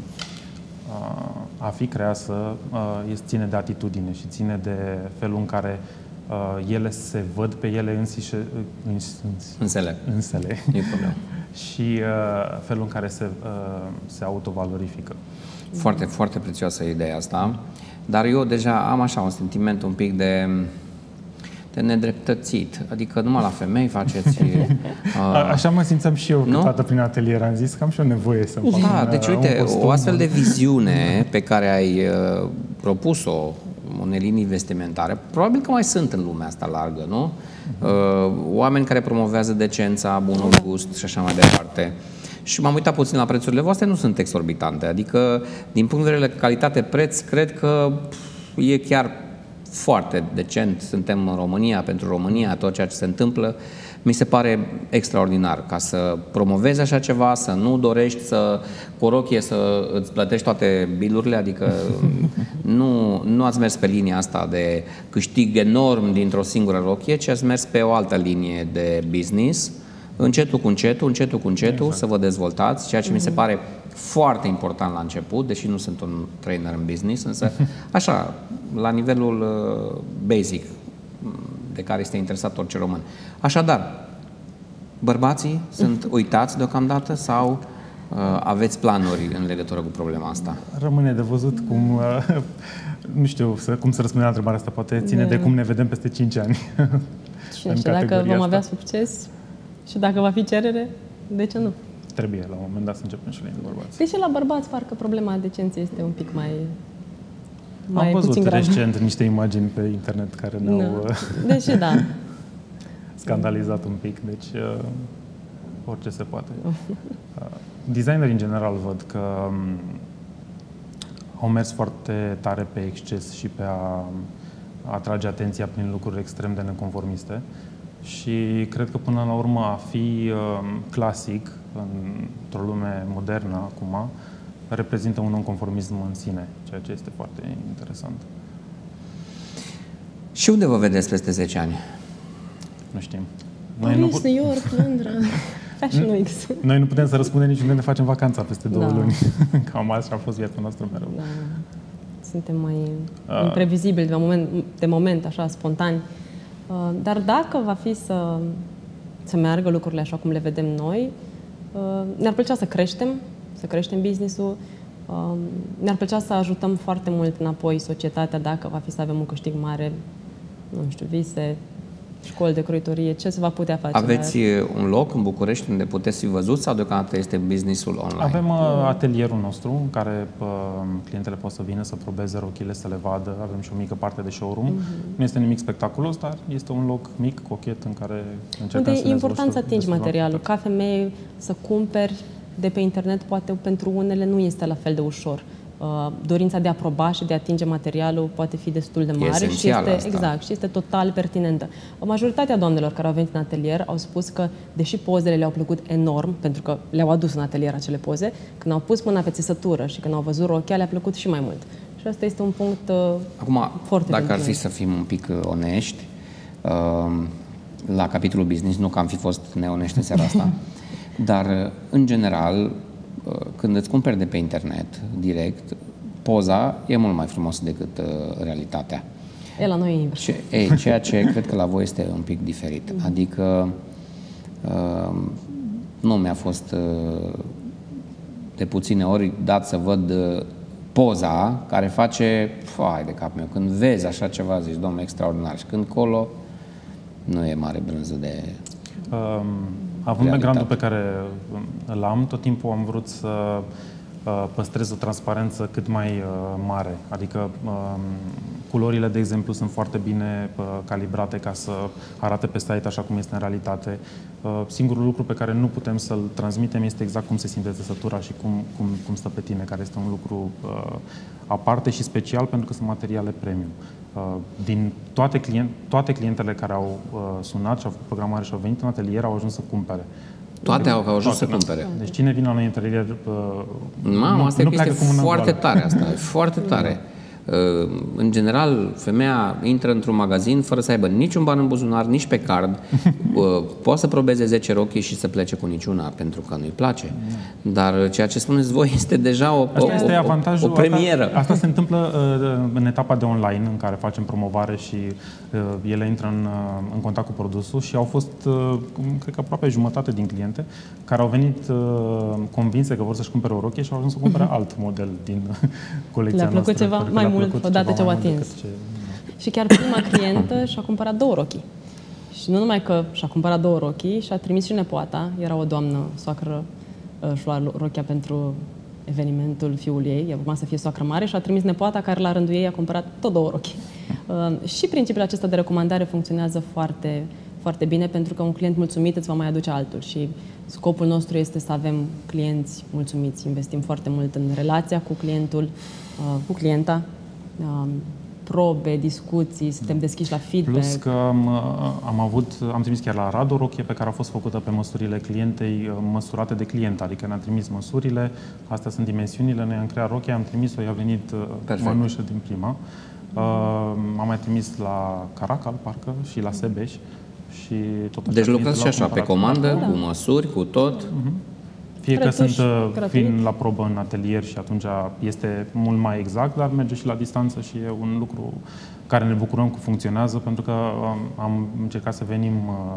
Speaker 11: uh, a fi creasă uh, este, ține de atitudine și ține de felul în care uh, ele se văd pe ele însișe, îns, îns,
Speaker 2: însele.
Speaker 11: însele.
Speaker 2: E problemă.
Speaker 11: Și uh, felul în care se, uh, se autovalorifică.
Speaker 2: Foarte, foarte prețioasă ideea asta. Dar eu deja am așa un sentiment un pic de, de nedreptățit. Adică numai la femei faceți...
Speaker 11: Uh, așa mă simțeam și eu câteodată prin atelier. Am zis că am și o nevoie să fac
Speaker 2: Da,
Speaker 11: un,
Speaker 2: deci
Speaker 11: un
Speaker 2: uite,
Speaker 11: costum.
Speaker 2: o astfel de viziune pe care ai uh, propus-o unei linii vestimentare. Probabil că mai sunt în lumea asta largă, nu? Uh, oameni care promovează decența, bunul gust și așa mai departe. Și m-am uitat puțin la prețurile voastre, nu sunt exorbitante. Adică, din punct de vedere calitate-preț, cred că e chiar foarte decent. Suntem în România, pentru România, tot ceea ce se întâmplă mi se pare extraordinar. Ca să promovezi așa ceva, să nu dorești să cu o rochie să îți plătești toate bilurile, adică nu, nu ați mers pe linia asta de câștig enorm dintr-o singură rochie, ci ați mers pe o altă linie de business, încetul cu încetul, încetul cu încetul, exact. Să vă dezvoltați, ceea ce mm-hmm. mi se pare foarte important la început, deși nu sunt un trainer în business, însă așa, la nivelul uh, basic, de care este interesat orice român. Așadar, bărbații sunt uitați deocamdată sau uh, aveți planuri în legătură cu problema asta?
Speaker 11: Rămâne de văzut cum, uh, nu știu să, cum să răspund la întrebarea asta, poate ține de, de cum ne vedem peste cinci ani.
Speaker 10: Și, și dacă vom asta. avea succes și dacă va fi cerere, de ce nu?
Speaker 11: Trebuie la un moment dat să începem și la bărbați.
Speaker 10: Deși la bărbați parcă problema decenței este un pic mai... Mai
Speaker 11: Am văzut recent
Speaker 10: grav.
Speaker 11: niște imagini pe internet care ne-au
Speaker 10: no. Deși, da.
Speaker 11: scandalizat un pic, deci uh, orice se poate. Uh, designerii în general văd că um, au mers foarte tare pe exces și pe a atrage atenția prin lucruri extrem de neconformiste și cred că până la urmă a fi uh, clasic într-o lume modernă acum reprezintă un nonconformism în sine, ceea ce este foarte interesant.
Speaker 2: Și unde vă vedeți peste zece ani?
Speaker 11: Nu știm.
Speaker 10: Noi Paris, nu... New York, Londra, Fashion Week.
Speaker 11: Noi nu putem să răspundem nici unde ne facem vacanța peste două da. luni. Cam așa a fost viața noastră mereu.
Speaker 10: Da. Suntem mai uh. imprevizibili de moment, de moment, așa, spontani. Uh, dar dacă va fi să, să meargă lucrurile așa cum le vedem noi, uh, ne-ar plăcea să creștem, să creștem business-ul. Ne-ar plăcea să ajutăm foarte mult înapoi societatea dacă va fi să avem un câștig mare, nu știu, vise, școli de croitorie, ce se va putea face?
Speaker 2: Aveți un loc în București unde puteți fi văzut sau deocamdată este business-ul online?
Speaker 11: Avem uh, atelierul nostru în care uh, clientele pot să vină să probeze rochile, să le vadă. Avem și o mică parte de showroom. Mm-hmm. Nu este nimic spectaculos, dar este un loc mic, cochet, în care încercăm
Speaker 10: unde
Speaker 11: să
Speaker 10: e important să atingi materialul. Ca femeie să cumperi de pe internet, poate pentru unele nu este la fel de ușor. Uh, dorința de a proba și de a atinge materialul poate fi destul de mare
Speaker 2: e
Speaker 10: și este,
Speaker 2: asta.
Speaker 10: exact, și este total pertinentă. Majoritatea doamnelor care au venit în atelier au spus că, deși pozele le-au plăcut enorm, pentru că le-au adus în atelier acele poze, când au pus mâna pe țesătură și când au văzut rochia, le-a plăcut și mai mult. Și asta este un punct uh,
Speaker 2: Acum,
Speaker 10: foarte
Speaker 2: dacă ar fi să fim un pic onești, uh, la capitolul business, nu că am fi fost neonești în seara asta, dar, în general, când îți cumperi de pe internet, direct, poza e mult mai frumoasă decât uh, realitatea.
Speaker 10: E la noi e invers.
Speaker 2: Ce, e, ceea ce cred că la voi este un pic diferit. Mm. Adică uh, nu mi-a fost uh, de puține ori dat să văd uh, poza care face, fai de cap meu, când vezi așa ceva, zici, domnule, extraordinar. Și când colo, nu e mare brânză de...
Speaker 11: Um. Având background-ul pe care îl am, tot timpul am vrut să uh, păstrez o transparență cât mai uh, mare. Adică uh, culorile, de exemplu, sunt foarte bine uh, calibrate ca să arate pe site așa cum este în realitate. Uh, singurul lucru pe care nu putem să-l transmitem este exact cum se simte țesătura și cum, cum, cum stă pe tine, care este un lucru uh, aparte și special pentru că sunt materiale premium. Din toate, client, toate clientele care au uh, sunat și au făcut programare și au venit în atelier au ajuns să cumpere.
Speaker 2: Toate au ajuns să cumpere.
Speaker 11: Deci cine vine la noi în atelier uh,
Speaker 2: Mamă, asta nu, este foarte tare asta, e foarte tare. În general, femeia intră într-un magazin fără să aibă niciun ban în buzunar, nici pe card. Poate să probeze zece rochii și să plece cu niciuna, pentru că nu-i place. Dar ceea ce spuneți voi este deja o,
Speaker 11: asta este
Speaker 2: o,
Speaker 11: avantajul,
Speaker 2: o premieră.
Speaker 11: Asta, asta se întâmplă uh, în etapa de online, în care facem promovare și uh, ele intră în, uh, în contact cu produsul și au fost, uh, cred că aproape jumătate din cliente care au venit uh, convinse că vor să-și cumpere o rochie și au ajuns să cumpere alt model din colecția
Speaker 10: Le-a plăcut
Speaker 11: noastră.
Speaker 10: ceva mai mult odată ce au atins. Ce... Și chiar prima clientă și-a cumpărat două rochii. Și nu numai că și-a cumpărat două rochii, și-a trimis și nepoata. Era o doamnă, soacră, și-a luat rochia pentru evenimentul fiului ei, ea urma să fie soacră mare și a trimis nepoata care la rândul ei a cumpărat tot două rochi. Uh, și principiul acesta de recomandare funcționează foarte, foarte bine pentru că un client mulțumit îți va mai aduce altul și scopul nostru este să avem clienți mulțumiți. Investim foarte mult în relația cu clientul, uh, cu clienta, uh, probe, discuții, suntem deschiși la feedback.
Speaker 11: Plus că am, am avut, am trimis chiar la Rad o rochie pe care a fost făcută pe măsurile clientei, măsurate de client, adică ne-a trimis măsurile, astea sunt dimensiunile, noi am creat rochia, am trimis-o, i-a venit mănușă din prima. Uh, am mai trimis la Caracal, parcă, și la Sebeș. Și tot
Speaker 2: deci lucrați și așa, pe comandă,
Speaker 10: da.
Speaker 2: cu măsuri, cu tot?
Speaker 11: Uh-huh. Fie că
Speaker 10: Retuș,
Speaker 11: sunt
Speaker 10: gratuit.
Speaker 11: vin la probă în atelier și atunci este mult mai exact, dar merge și la distanță și e un lucru care ne bucurăm că funcționează, pentru că am încercat să venim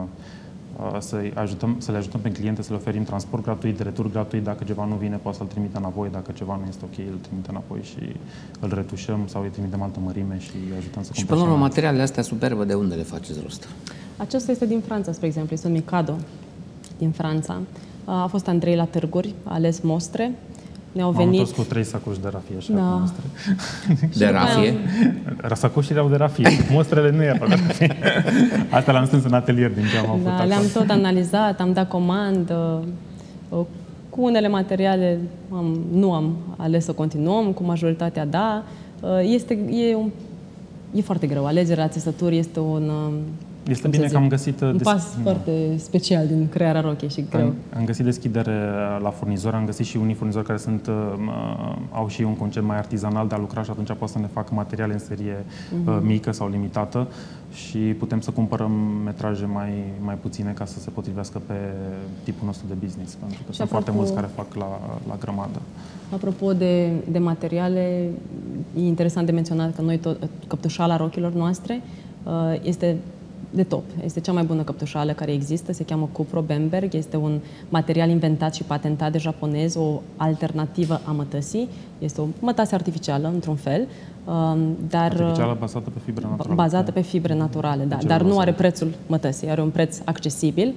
Speaker 11: să ajutăm, să le ajutăm pe cliente, să le oferim transport gratuit, retur gratuit, dacă ceva nu vine, poate să-l trimită înapoi, dacă ceva nu este ok, îl trimite înapoi și îl retușăm sau îi trimitem altă mărime și îi ajutăm să
Speaker 2: Și până la urmă, materialele astea superbe, de unde le faceți rost?
Speaker 10: Acesta este din Franța, spre exemplu, este un Mikado din Franța. A fost Andrei la târguri, a ales mostre. Ne-au venit...
Speaker 11: M-am întors cu trei sacoși de rafie, așa,
Speaker 10: da.
Speaker 11: cu mostre.
Speaker 2: De rafie?
Speaker 11: Sacoșile erau de rafie, mostrele nu erau de rafie. Asta l-am strâns în atelier din ce am avut
Speaker 10: da,
Speaker 11: acolo.
Speaker 10: le-am tot analizat, am dat comandă. Cu unele materiale am, nu am ales să continuăm, cu majoritatea da. Este, e, un, e foarte greu. Alegerea țesături este un...
Speaker 11: Este bine că am găsit...
Speaker 10: Un pas des... foarte special din crearea rochiei și greu.
Speaker 11: Am, am găsit deschidere la furnizori, am găsit și unii furnizori care sunt, uh, au și un concept mai artizanal de a lucra și atunci pot să ne facă materiale în serie uh-huh. uh, mică sau limitată și putem să cumpărăm metraje mai, mai puține ca să se potrivească pe tipul nostru de business, pentru că și sunt apropo, foarte mulți care fac la, la grămadă.
Speaker 10: Apropo de, de materiale, e interesant de menționat că noi tot, căptușala rochilor noastre uh, este de top. Este cea mai bună căptușală care există, se cheamă Cupro Bamberg, este un material inventat și patentat de japonez, o alternativă a mătăsii. Este o mătase artificială, într-un fel, dar...
Speaker 11: Artificială bazată pe fibre naturale.
Speaker 10: Bazată pe fibre naturale, da, dar nu are prețul mătăsii, are un preț accesibil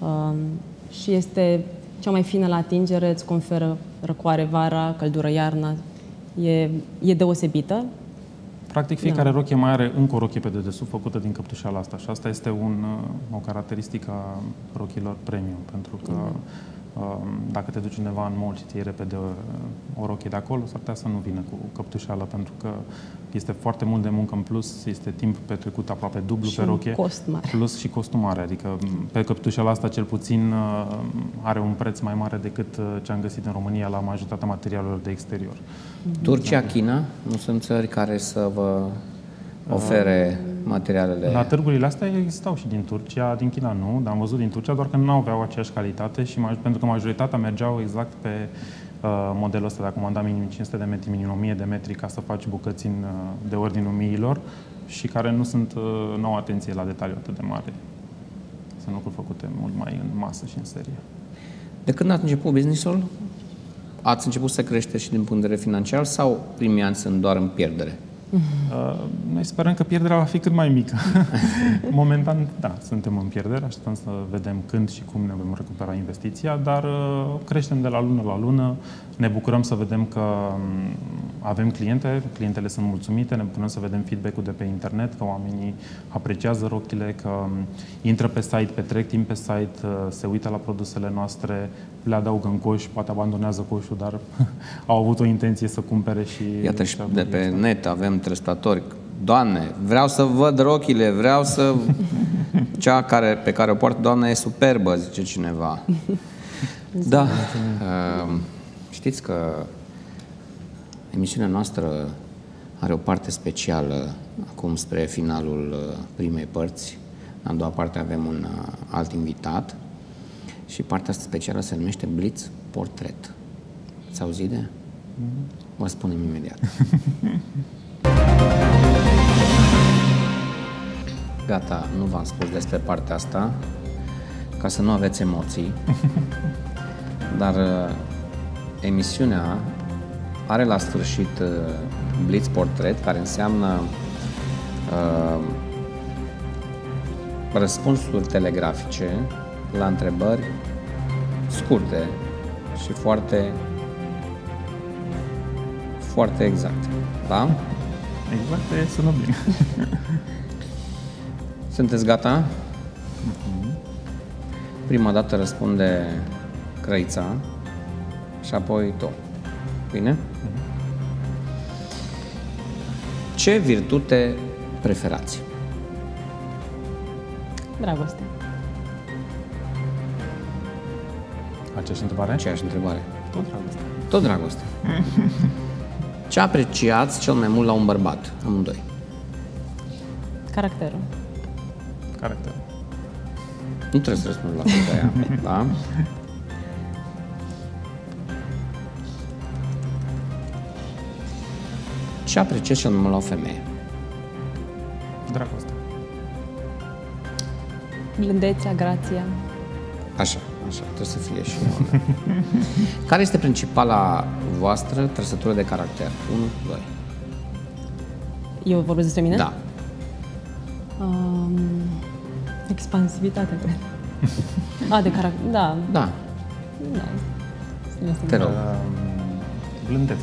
Speaker 10: și este cea mai fină la atingere, îți conferă răcoare vara, căldură iarna, e, e deosebită.
Speaker 11: Practic, fiecare da. rochie mai are încă o rochie pe dedesubt făcută din căptușala asta și asta este un, o caracteristică a rochilor premium, pentru că mm. dacă te duci undeva în mall și ți iei repede o rochie de acolo, s-ar putea să nu vină cu căptușală, pentru că este foarte mult de muncă în plus, este timp petrecut aproape dublu și pe rochie,
Speaker 10: cost mare.
Speaker 11: Plus și costul mare, adică pe căptușala asta cel puțin are un preț mai mare decât ce am găsit în România la majoritatea materialelor de exterior.
Speaker 2: Turcia, China, nu sunt țări care să vă ofere materialele?
Speaker 11: La târgurile astea existau și din Turcia, din China nu, dar am văzut din Turcia, doar că nu aveau aceeași calitate și pentru că majoritatea mergeau exact pe uh, modelul ăsta de a comanda minim cinci sute de metri, minim o mie de metri ca să faci bucăți în, uh, de ordinul miilor și care nu sunt, uh, nu au atenție la detaliu atât de mare. Sunt lucruri făcute mult mai în masă și în serie.
Speaker 2: De când ați început business-ul, ați început să creșteți și din punct de vedere financiar sau primii ani sunt doar în pierdere?
Speaker 11: Uh, noi sperăm că pierderea va fi cât mai mică. Momentan, da, suntem în pierdere, așteptăm să vedem când și cum ne vom recupera investiția, dar uh, creștem de la lună la lună, ne bucurăm să vedem că um, avem cliente, clientele sunt mulțumite, ne bucurăm să vedem feedback-ul de pe internet, că oamenii apreciază rochile, că um, intră pe site, petrec timp pe site, uh, se uită la produsele noastre, le adaugă în coș, poate abandonează coșul, dar au avut o intenție să cumpere și...
Speaker 2: Iată, și de pe asta. Net avem trăstatori. Doamne, vreau să văd rochile, vreau să... Cea care, pe care o poartă doamna e superbă, zice cineva. Da. Uh, știți că emisiunea noastră are o parte specială acum spre finalul primei părți. În a doua parte avem un alt invitat și partea asta specială se numește Blitz Portret. Ați auzit de? Vă spunem imediat. Gata, nu v-am spus despre partea asta, ca să nu aveți emoții, dar uh, emisiunea are la sfârșit uh, Blitz Portret, care înseamnă uh, răspunsuri telegrafice la întrebări scurte și foarte foarte exacte. Da?
Speaker 11: Exact, sună bine.
Speaker 2: Sunteți gata? Uh-huh. Prima dată răspunde Crăița și apoi tu. Bine? Uh-huh. Ce virtute preferați?
Speaker 10: Dragoste.
Speaker 11: Aceeași întrebare?
Speaker 2: Aceeași întrebare.
Speaker 11: Tot dragoste.
Speaker 2: Tot dragoste. Ce apreciați cel mai mult la un bărbat? Amândoi.
Speaker 10: Caracterul.
Speaker 11: Caracterul.
Speaker 2: Nu trebuie să răspund la putea aia. Da? Ce apreciați cel mai mult la o femeie?
Speaker 11: Dragoste.
Speaker 10: Blândețea, grația.
Speaker 2: Așa, așa, trebuie să fie și eu. Care este principala voastră trăsătură de caracter? unu, doi.
Speaker 10: Eu vorbesc despre mine?
Speaker 2: Da.
Speaker 10: Um, expansivitate, cred. A, de caracter. Da.
Speaker 2: Da.
Speaker 10: Da.
Speaker 2: Te rog.
Speaker 11: Blândețe.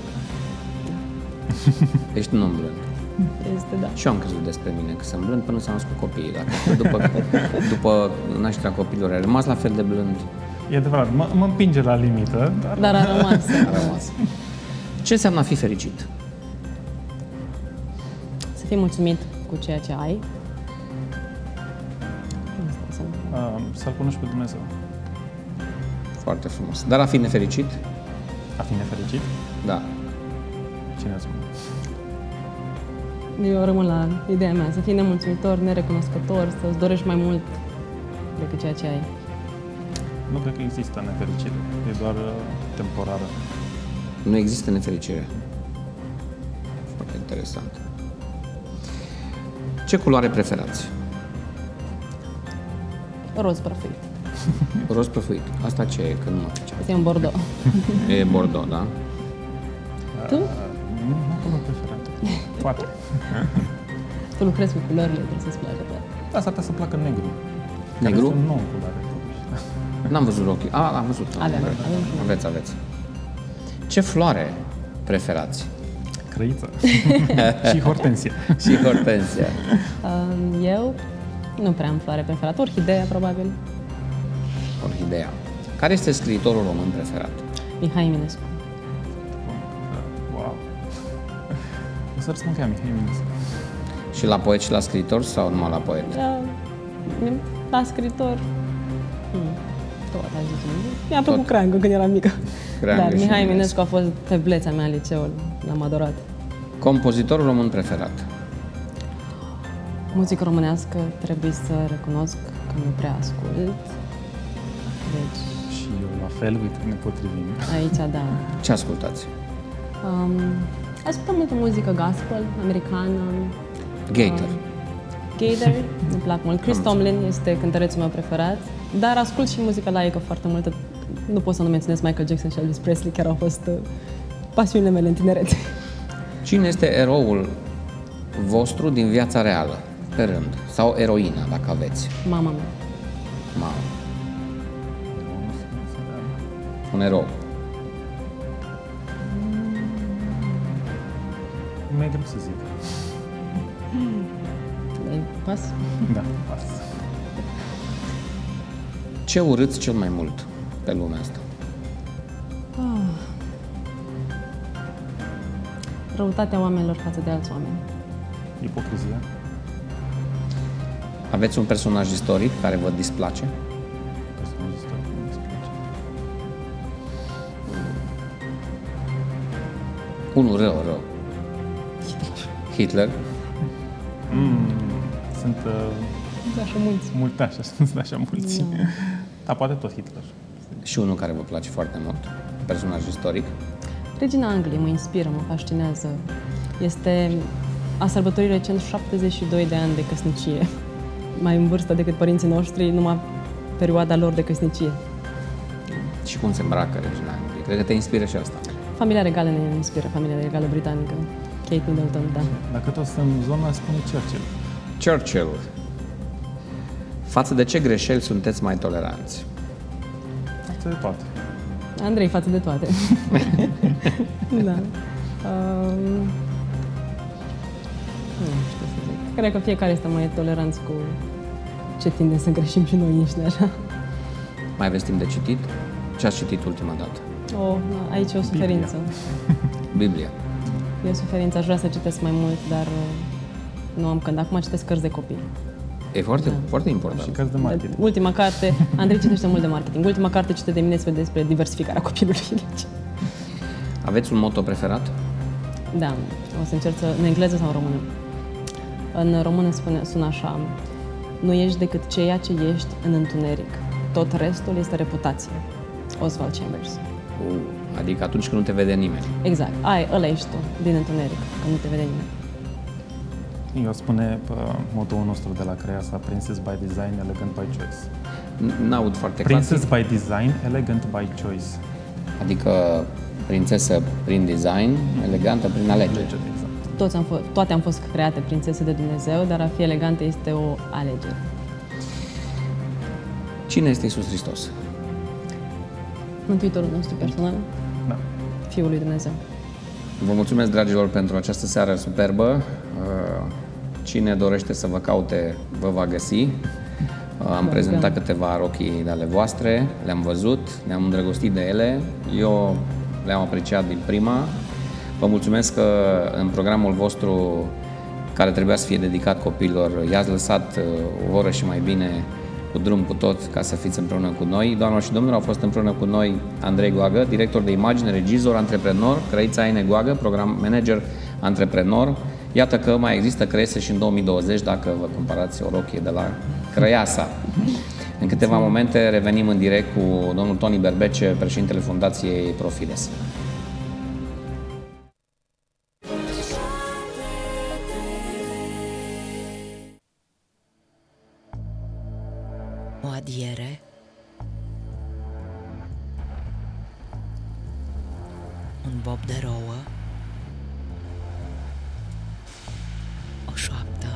Speaker 2: Ești un om blând.
Speaker 10: Este, da.
Speaker 2: Și eu am crezut despre mine că sunt blând până s-au născut copiii. Dacă după, după nașterea copilor a rămas la fel de blând.
Speaker 11: E adevărat, mă, mă împinge la limită, dar...
Speaker 10: Dar a rămas.
Speaker 2: A rămas. Ce înseamnă a fi fericit?
Speaker 10: Să fii mulțumit cu ceea ce ai.
Speaker 11: Uh, să-L cunoști pe Dumnezeu.
Speaker 2: Foarte frumos. Dar a fi nefericit?
Speaker 11: A fi nefericit?
Speaker 2: Da.
Speaker 11: Cine a spus?
Speaker 10: Eu rămân la ideea mea, să fii nemulțumitor, nerecunoscător, să-ți dorești mai mult decât ceea ce ai.
Speaker 11: Nu cred că există nefericire, e doar uh, temporară.
Speaker 2: Nu există nefericire. Foarte interesant. Ce culoare preferați?
Speaker 10: Roz prăfuit.
Speaker 2: Roz prăfuit. Asta ce e? Că nu mă pricep.
Speaker 10: Este un bordeaux.
Speaker 2: E bordeaux, da?
Speaker 10: Tu?
Speaker 11: Uh, nu am culori preferate. Poate.
Speaker 10: Tu lucrezi cu culorile, trebuie să-ți placă toate.
Speaker 11: Da, s-ar putea să placă negru.
Speaker 2: Negru?
Speaker 11: Care este un nou culoare.
Speaker 2: N-am văzut ochii. A, am văzut.
Speaker 10: Avem, avem.
Speaker 2: Aveți, aveți. Ce floare preferați?
Speaker 11: Crăiță. Și hortensia.
Speaker 2: Și hortensia.
Speaker 10: Eu nu prea am floare preferată. Orhideea, probabil.
Speaker 2: Orhideea. Care este scriitorul român preferat?
Speaker 10: Mihai Eminescu.
Speaker 11: Wow. O să răspund că ea, Mihai Eminescu.
Speaker 2: Și la poet și la scriitor sau numai la poet?
Speaker 10: La, la scriitor. Hmm. Tot, aș zice. Mi-a plăcut Creangă când eram mică.
Speaker 2: Creangă.
Speaker 10: Dar Mihai
Speaker 2: Eminescu.
Speaker 10: Eminescu a fost feblețea mea în liceul. L-am adorat.
Speaker 2: Compozitorul român preferat?
Speaker 10: Muzică românească trebuie să recunosc că nu prea ascult. Deci...
Speaker 11: Și eu la fel, uite, ne potrivim.
Speaker 10: Aici, da.
Speaker 2: Ce ascultați?
Speaker 10: Um, ascultăm multă muzică gospel, americană.
Speaker 2: Gator.
Speaker 10: Um, Gator, îmi plac mult. Chris Tomlin este cântărețul meu preferat. Dar ascult și muzică laică foarte multă. Nu pot să nu menționez Michael Jackson și Elvis Presley, chiar au fost uh, pasiunile mele în tinerețe.
Speaker 2: Cine este eroul vostru din viața reală, pe rând? Sau eroina, dacă aveți?
Speaker 10: Mama mea.
Speaker 2: Mama. Un erou.
Speaker 11: Mi-e greu să zic.
Speaker 10: Pas?
Speaker 11: Da, pas.
Speaker 2: Ce urâți cel mai mult pe lumea asta?
Speaker 10: Ah. Răutatea oamenilor față de alți oameni.
Speaker 11: Ipocrizia.
Speaker 2: Aveți un personaj istoric care vă displace?
Speaker 11: Personaj istoric care vă displace.
Speaker 2: Unul rău, rău. Hitler?
Speaker 11: Mm, sunt... Uh,
Speaker 10: Da, așa mulți.
Speaker 11: Multe așa, sunt așa mulți.
Speaker 10: No.
Speaker 11: Dar poate tot Hitler.
Speaker 2: Și unul care vă place foarte mult? Personaj istoric?
Speaker 10: Regina Angliei mă inspiră, mă fascinează. Este a sărbătorit recent șaptezeci și doi de ani de căsnicie. Mai în vârstă decât părinții noștri, numai perioada lor de căsnicie.
Speaker 2: Și cum se îmbracă Regina Angliei? Cred că te inspiră și asta.
Speaker 10: Familia regală ne inspiră, familia regală britanică. Kate Middleton, da.
Speaker 11: Dacă tot sunt în zona, spune Churchill.
Speaker 2: Churchill. Față de ce greșeli sunteți mai toleranți?
Speaker 11: Față de toate.
Speaker 10: Andrei, față de toate. Da. Um, nu știu să zic. Cred că fiecare este mai toleranți cu ce tindem să greșim și noi înșine, așa.
Speaker 2: Mai aveți timp de citit? Ce ați citit ultima dată?
Speaker 10: O, aici e o suferință.
Speaker 2: Biblia. Biblia.
Speaker 10: E o suferință, aș vrea să citesc mai mult, dar nu am când. Acum citesc cărți de copii.
Speaker 2: E foarte,
Speaker 10: da.
Speaker 2: foarte important.
Speaker 11: Și cărți de marketing.
Speaker 10: Ultima carte, Andrei citește mult de marketing. Ultima carte citește de mine despre diversificarea copilului.
Speaker 2: Aveți un motto preferat?
Speaker 10: Da, o să încerc să... În engleză sau în română? În română spune, sună așa: nu ești decât ceea ce ești în întuneric. Tot restul este reputație. Oswald Chambers.
Speaker 2: Uh, adică atunci când nu te vede nimeni.
Speaker 10: Exact. Ai, ăla ești tu, din întuneric, când nu te vede nimeni.
Speaker 11: Eu spune motoul nostru de la Creasa: Princess by design, elegant by choice.
Speaker 2: N-aud foarte clar.
Speaker 11: Princess by design, elegant by choice.
Speaker 2: Adică prințesă prin design, elegantă prin alegere.
Speaker 11: Exact.
Speaker 10: Toți am fost, toate am fost create prințese de Dumnezeu, dar a fi elegantă este o alegere.
Speaker 2: Cine este Iisus Hristos?
Speaker 10: Mântuitorul nostru personal,
Speaker 11: da.
Speaker 10: Fiul lui Dumnezeu.
Speaker 2: Vă mulțumesc, dragilor, pentru această seară superbă. Cine dorește să vă caute, vă va găsi. Am prezentat câteva rochii de ale voastre, le-am văzut, ne-am îndrăgostit de ele. Eu le-am apreciat din prima. Vă mulțumesc că în programul vostru, care trebuia să fie dedicat copiilor, i-ați lăsat o oră și mai bine cu drum cu tot ca să fiți împreună cu noi. Doamnelor și domnilor, au fost împreună cu noi Andrei Goagă, director de imagine, regizor, antreprenor, Crăița Aine Goagă, program manager, antreprenor. Iată că mai există Crăiese și în două mii douăzeci dacă vă cumpărați o rochie de la Crăiasa. În câteva momente revenim în direct cu domnul Toni Berbece, președintele Fundației Profides.
Speaker 12: O adiere, un bob de rouă, o șoaptă,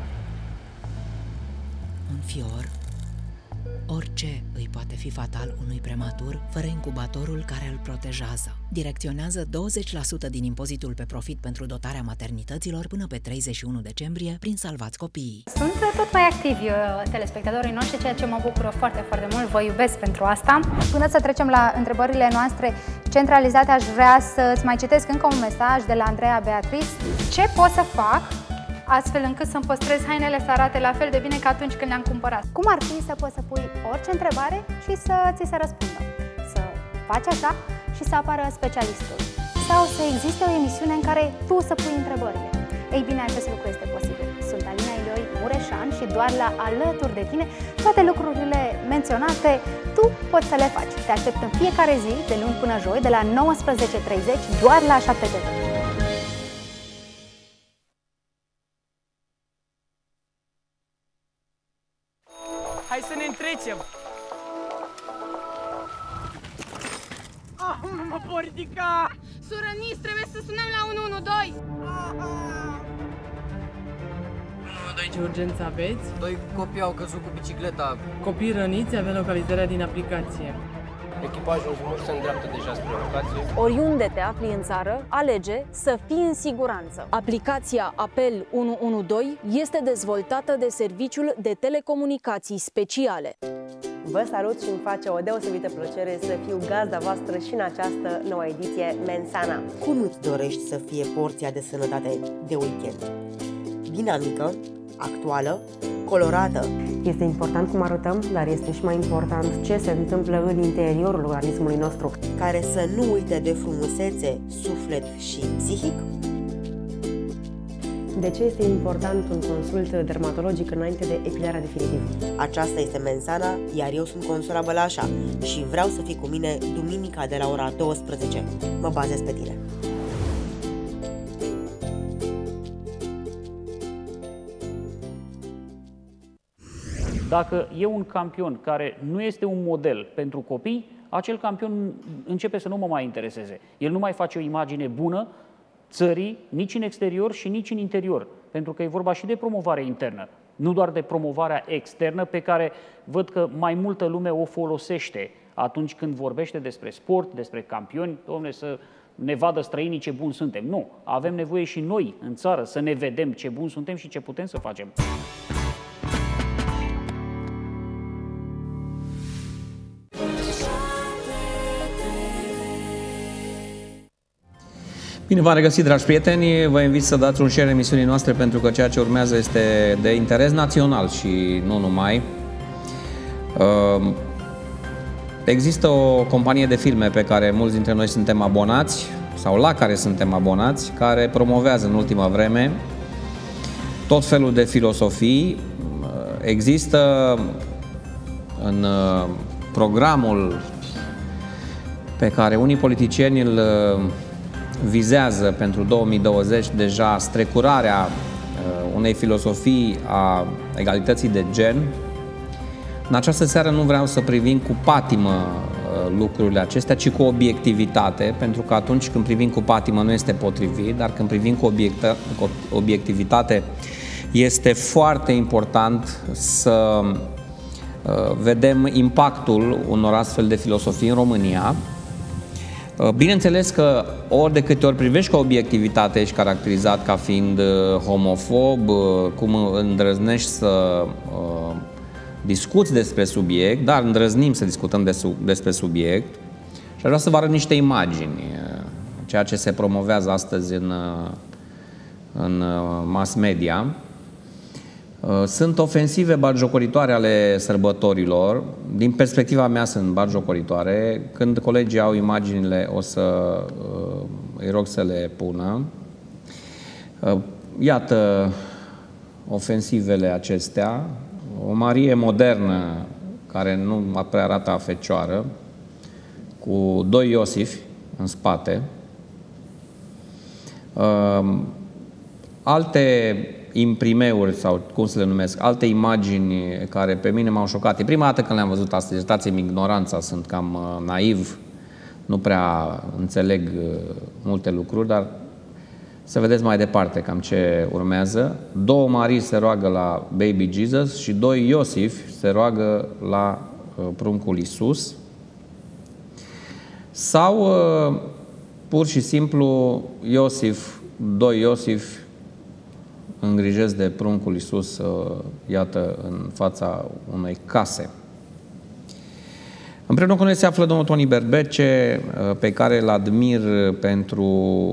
Speaker 12: un fior, orice îi poate fi fatal unui prematur fără incubatorul care îl protejează. Direcționează douăzeci la sută din impozitul pe profit pentru dotarea maternităților până pe treizeci și unu decembrie prin Salvați Copiii.
Speaker 13: Sunt tot mai activi telespectatorii noștri, ceea ce mă bucură foarte, foarte mult. Vă iubesc pentru asta. Până să trecem la întrebările noastre centralizate, aș vrea să-ți mai citesc încă un mesaj de la Andreea Beatrice. Ce pot să fac astfel încât să-mi păstrez hainele să arate la fel de bine ca atunci când le-am cumpărat? Cum ar fi să poți să pui orice întrebare și să ți se răspundă? Să faci așa și să apară specialistul. Sau să existe o emisiune în care tu să pui întrebările. Ei bine, acest lucru este posibil. Sunt Alina Ilioi Mureșan și doar la Alături de tine toate lucrurile menționate tu poți să le faci. Te aștept în fiecare zi, de luni până joi, de la nouăsprezece treizeci, doar la șapte T V.
Speaker 14: Hai să ne întrecem! Ah, nu mă pot ridica!
Speaker 15: Surăniți, trebuie să sunăm la unu unu doi!
Speaker 16: Ce urgență aveți?
Speaker 17: Doi copii au căzut cu bicicleta.
Speaker 16: Copii răniți, avem localizarea din aplicație.
Speaker 17: Echipajul zbor se îndreaptă deja spre locație.
Speaker 18: Oriunde te afli în țară, alege să fii în siguranță. Aplicația Apel unu unu doi este dezvoltată de Serviciul de Telecomunicații Speciale.
Speaker 19: Vă salut și îmi face o deosebită plăcere să fiu gazda voastră și în această nouă ediție Mensana.
Speaker 20: Cum îți dorești să fie porția de sănătate de weekend? Dinamică, actuală, colorată.
Speaker 19: Este important cum arătăm, dar este și mai important ce se întâmplă în interiorul organismului nostru.
Speaker 20: Care să nu uite de frumusețe, suflet și psihic.
Speaker 19: De ce este important un consult dermatologic înainte de epilarea definitivă?
Speaker 20: Aceasta este Mensana, iar eu sunt Consola Bălașa și vreau să fii cu mine duminica de la ora douăsprezece. Mă bazez pe tine.
Speaker 21: Dacă e un campion care nu este un model pentru copii, acel campion începe să nu mă mai intereseze. El nu mai face o imagine bună țării, nici în exterior și nici în interior, pentru că e vorba și de promovare internă, nu doar de promovarea externă, pe care văd că mai multă lume o folosește atunci când vorbește despre sport, despre campioni. Dom'le, să, ne vadă străinii ce buni suntem. Nu, avem nevoie și noi în țară să ne vedem ce buni suntem și ce putem să facem.
Speaker 2: Bine, v-am regăsit, dragi prieteni. Vă invit să dați un share emisiunii noastre pentru că ceea ce urmează este de interes național și nu numai. Există o companie de filme pe care mulți dintre noi suntem abonați sau la care suntem abonați, care promovează în ultima vreme tot felul de filosofii. Există în programul pe care unii politicieni îl vizează pentru două mii douăzeci deja strecurarea unei filosofii a egalității de gen. În această seară nu vreau să privim cu patimă lucrurile acestea, ci cu obiectivitate, pentru că atunci când privim cu patimă nu este potrivit, dar când privim cu, cu obiectivitate este foarte important să vedem impactul unor astfel de filosofii în România. Bineînțeles că ori de câte ori privești cu obiectivitate ești caracterizat ca fiind homofob, cum îndrăznești să uh, discuți despre subiect, dar îndrăznim să discutăm de sub, despre subiect. Și aș vrea să vă arăt niște imagini, ceea ce se promovează astăzi în, în mass media. Sunt ofensive batjocoritoare ale sărbătorilor. Din perspectiva mea sunt batjocoritoare. Când colegii au imaginile, o să îi rog să le pună. Iată ofensivele acestea. O Marie modernă, care nu prea arată a fecioară, cu doi Iosifi în spate. Alte imprimeuri sau cum să le numesc, alte imagini care pe mine m-au șocat. E prima dată când le-am văzut astăzi, iertați-mi ignoranța, sunt cam naiv, nu prea înțeleg multe lucruri, dar să vedeți mai departe cam ce urmează. Două Marii se roagă la Baby Jesus și doi Iosif se roagă la pruncul Iisus. Sau pur și simplu Iosif, doi Iosif îngrijesc de pruncul Iisus, iată, în fața unei case. Împreună cu noi se află domnul Toni Berbece, pe care îl admir pentru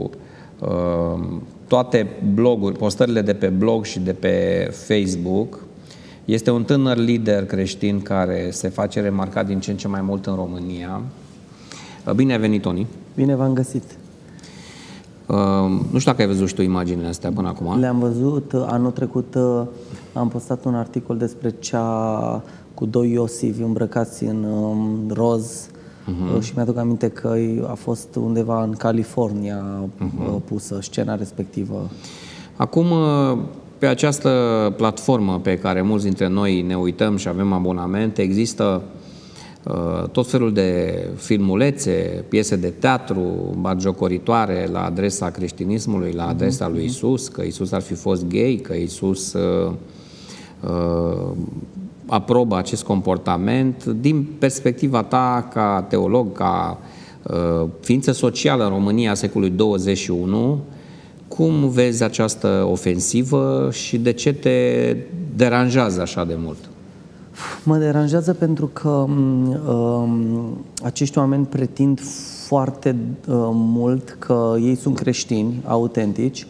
Speaker 2: toate bloguri, postările de pe blog și de pe Facebook. Este un tânăr lider creștin care se face remarcat din ce în ce mai mult în România. Bine ai venit, Toni!
Speaker 1: Bine v-am găsit!
Speaker 2: Uh, nu știu dacă ai văzut și tu imaginile astea până acum.
Speaker 1: Le-am văzut. Anul trecut uh, am postat un articol despre cea cu doi Iosifi îmbrăcați în um, roz uh-huh. uh, și mi-aduc aminte că a fost undeva în California uh-huh. uh, pusă scena respectivă.
Speaker 2: Acum, uh, pe această platformă pe care mulți dintre noi ne uităm și avem abonamente, există tot felul de filmulețe, piese de teatru, batjocoritoare la adresa creștinismului, la adresa lui Isus, că Isus ar fi fost gay, că Isus uh, uh, aprobă acest comportament. Din perspectiva ta ca teolog, ca uh, ființă socială în România a secolului douăzeci și unu, cum vezi această ofensivă și de ce te deranjează așa de mult?
Speaker 1: Mă deranjează pentru că um, acești oameni pretind foarte uh, mult că ei sunt creștini, autentici,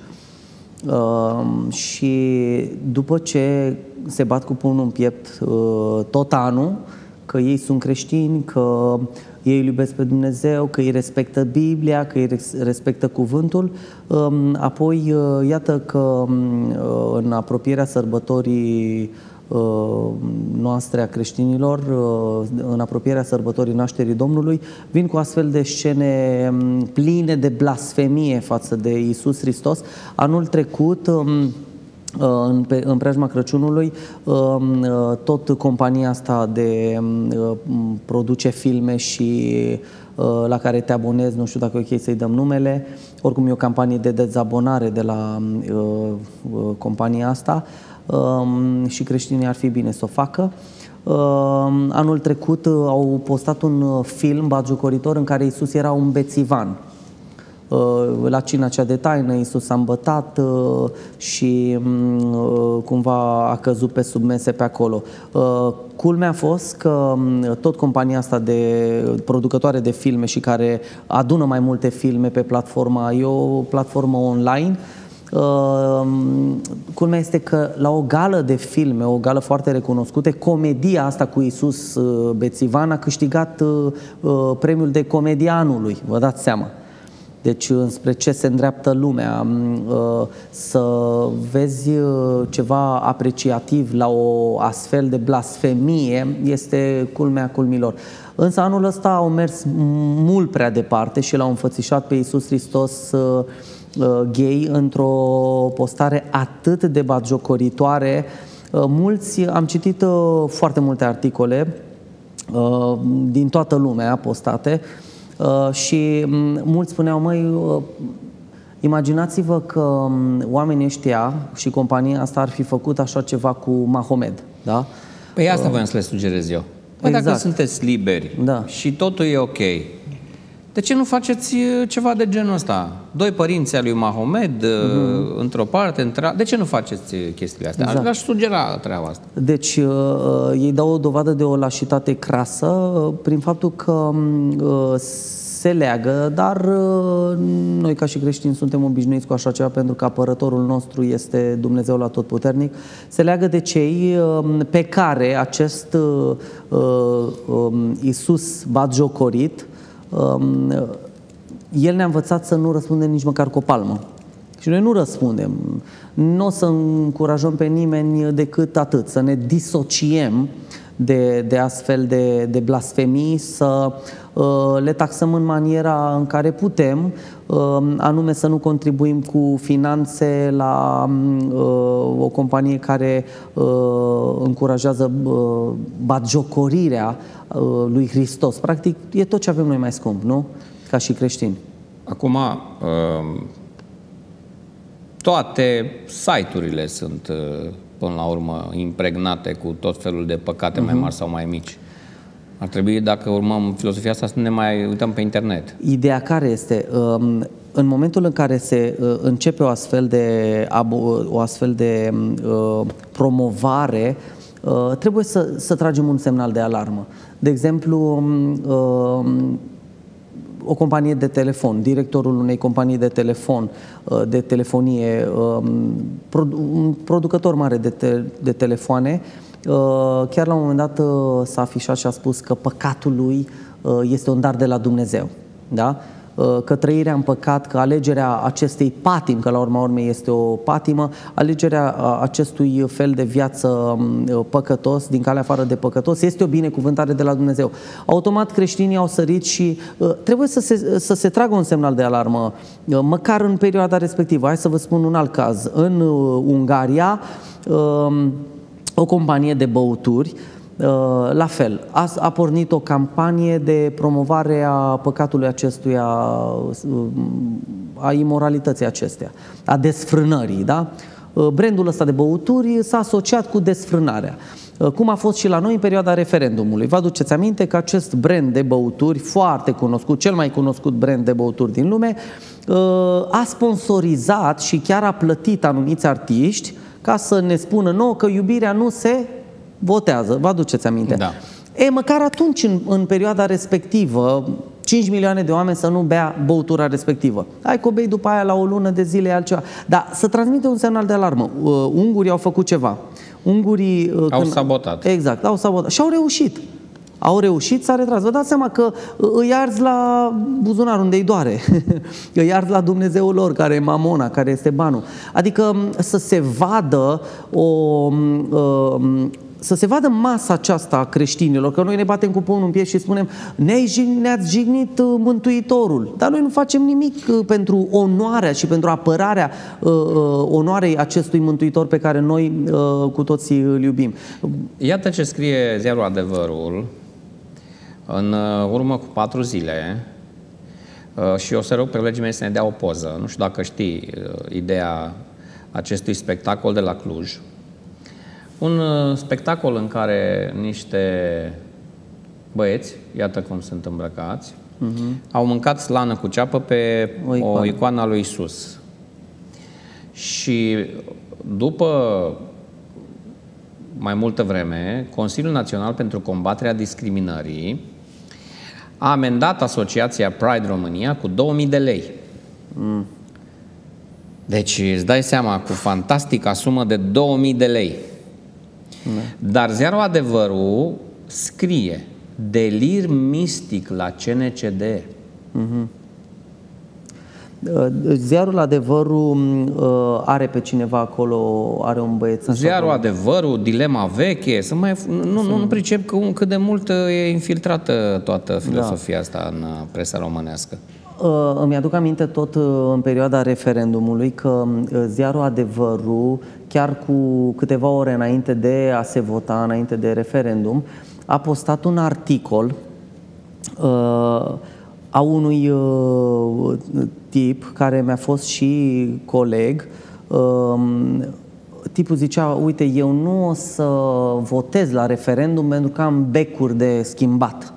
Speaker 1: uh, și după ce se bat cu pumnul în piept uh, tot anul, că ei sunt creștini, că ei îl iubesc pe Dumnezeu, că îi respectă Biblia, că îi respectă cuvântul, uh, apoi uh, iată că uh, în apropierea sărbătorii noastre a creștinilor, în apropierea sărbătorii nașterii Domnului, vin cu astfel de scene pline de blasfemie față de Iisus Hristos. Anul trecut, în, în preajma Crăciunului, tot compania asta de produce filme și la care te abonezi, nu știu dacă e ok să-i dăm numele, oricum e o campanie de dezabonare de la compania asta, și creștinii ar fi bine să o facă. Anul trecut au postat un film batjocoritor în care Iisus era un bețivan. la cina cea de taină, Iisus a îmbătat și cumva a căzut pe sub mese pe acolo. Culmea a fost că tot compania asta de producătoare de filme și care adună mai multe filme pe platforma, e o platformă online. Uh, culmea este că la o gală de filme, o gală foarte recunoscută, comedia asta cu Iisus uh, Bețivan a câștigat uh, uh, premiul de comedia anului, vă dați seama. Deci înspre ce se îndreaptă lumea, uh, să vezi uh, ceva apreciativ la o astfel de blasfemie este culmea culmilor. Însă anul ăsta au mers mult prea departe și l-au înfățișat pe Iisus Hristos uh, gay într-o postare atât de batjocoritoare. Mulți, am citit foarte multe articole din toată lumea postate și mulți spuneau, măi, imaginați-vă că oamenii ăștia și compania asta ar fi făcut așa ceva cu Mahomed, da?
Speaker 2: Păi asta voiam să le sugerez eu. Păi exact. Dacă sunteți liberi, da, și totul e ok, de ce nu faceți ceva de genul ăsta? Doi părinți ai lui Mahomed, mm-hmm. într-o parte, într-a... De ce nu faceți chestiile astea? Exact. Aș sugera treaba asta.
Speaker 1: Deci, uh, ei dau o dovadă de o lașitate crasă uh, prin faptul că uh, se leagă, dar uh, noi ca și creștini suntem obișnuiți cu așa ceva pentru că apărătorul nostru este Dumnezeul Atotputernic. Se leagă de cei uh, pe care acest uh, uh, Iisus batjocorit, el ne-a învățat să nu răspundem nici măcar cu o palmă. Și noi nu răspundem. Nu o să încurajăm pe nimeni decât atât, să ne disociem de, de astfel de, de blasfemii, să uh, le taxăm în maniera în care putem, uh, anume să nu contribuim cu finanțe la uh, o companie care uh, încurajează uh, batjocorirea uh, lui Hristos. Practic, e tot ce avem noi mai scump, nu? Ca și creștini.
Speaker 2: Acum, uh, toate site-urile sunt... Uh, până la urmă, impregnate cu tot felul de păcate, uh-huh, mai mari sau mai mici. Ar trebui, dacă urmăm filosofia asta, să ne mai uităm pe internet.
Speaker 1: Ideea care este, în momentul în care se începe o astfel de, o astfel de promovare, trebuie să, să tragem un semnal de alarmă. De exemplu, o companie de telefon, directorul unei companii de telefon, de telefonie, un producător mare de, te, de telefoane, chiar la un moment dat s-a afișat și a spus că păcatul lui este un dar de la Dumnezeu. Da? Că trăirea în păcat, că alegerea acestei patimi, că la urma urmei este o patimă, alegerea acestui fel de viață păcătos, din calea afară de păcătos, este o binecuvântare de la Dumnezeu. Automat creștinii au sărit și uh, trebuie să se, să se tragă un semnal de alarmă, uh, măcar în perioada respectivă. Hai să vă spun un alt caz. În uh, Ungaria, uh, o companie de băuturi, la fel, a, a pornit o campanie de promovare a păcatului acestuia, a imoralității acestea, a desfrânării, da? Brandul ăsta de băuturi s-a asociat cu desfrânarea. Cum a fost și la noi în perioada referendumului. Vă aduceți aminte că acest brand de băuturi, foarte cunoscut, cel mai cunoscut brand de băuturi din lume, a sponsorizat și chiar a plătit anumiți artiști ca să ne spună nouă că iubirea nu se votează, vă aduceți aminte?
Speaker 2: Da.
Speaker 1: E, măcar atunci, în, în perioada respectivă, cinci milioane de oameni să nu bea băutura respectivă. Hai că o bei după aia la o lună de zile altceva. Dar să transmite un semnal de alarmă. Uh, ungurii au făcut ceva. Ungurii... Uh,
Speaker 2: au
Speaker 1: când...
Speaker 2: sabotat.
Speaker 1: Exact, au sabotat. Și au reușit. Au reușit să retras. Vă dați seama că îi arzi la buzunar unde îi doare. Îi arzi la Dumnezeul lor, care e mamona, care este banul. Adică să se vadă o... Uh, să se vadă masa aceasta a creștinilor, că noi ne batem cu pumnul în piept și spunem ne-ați jignit Mântuitorul, dar noi nu facem nimic pentru onoarea și pentru apărarea uh, onoarei acestui Mântuitor pe care noi uh, cu toții îl iubim.
Speaker 2: Iată ce scrie ziarul Adevărul în urmă cu patru zile uh, și o să rog pe colegii mei să ne dea o poză. Nu știu dacă știi uh, ideea acestui spectacol de la Cluj. Un spectacol în care niște băieți, iată cum sunt îmbrăcați, uh-huh. au mâncat slană cu ceapă pe o icoană, o icoană a lui Isus. Și după mai multă vreme, Consiliul Național pentru Combaterea Discriminării a amendat Asociația Pride România cu două mii de lei. Mm. Deci îți dai seama, cu fantastica sumă de două mii de lei. Mm. Dar ziarul Adevărul scrie delir mistic la C N C D.
Speaker 1: Mm-hmm. Ziarul Adevărul are pe cineva acolo, are un băieț.
Speaker 2: Ziarul Adevărul, Dilema Veche, să mai, nu, nu, nu pricep că, cât de mult e infiltrată toată filosofia da. asta în presa românească.
Speaker 1: Îmi aduc aminte tot în perioada referendumului că Ziarul Adevărul, chiar cu câteva ore înainte de a se vota, înainte de referendum, a postat un articol uh, a unui uh, tip care mi-a fost și coleg. Uh, tipul zicea, uite, eu nu o să votez la referendum pentru că am becuri de schimbat.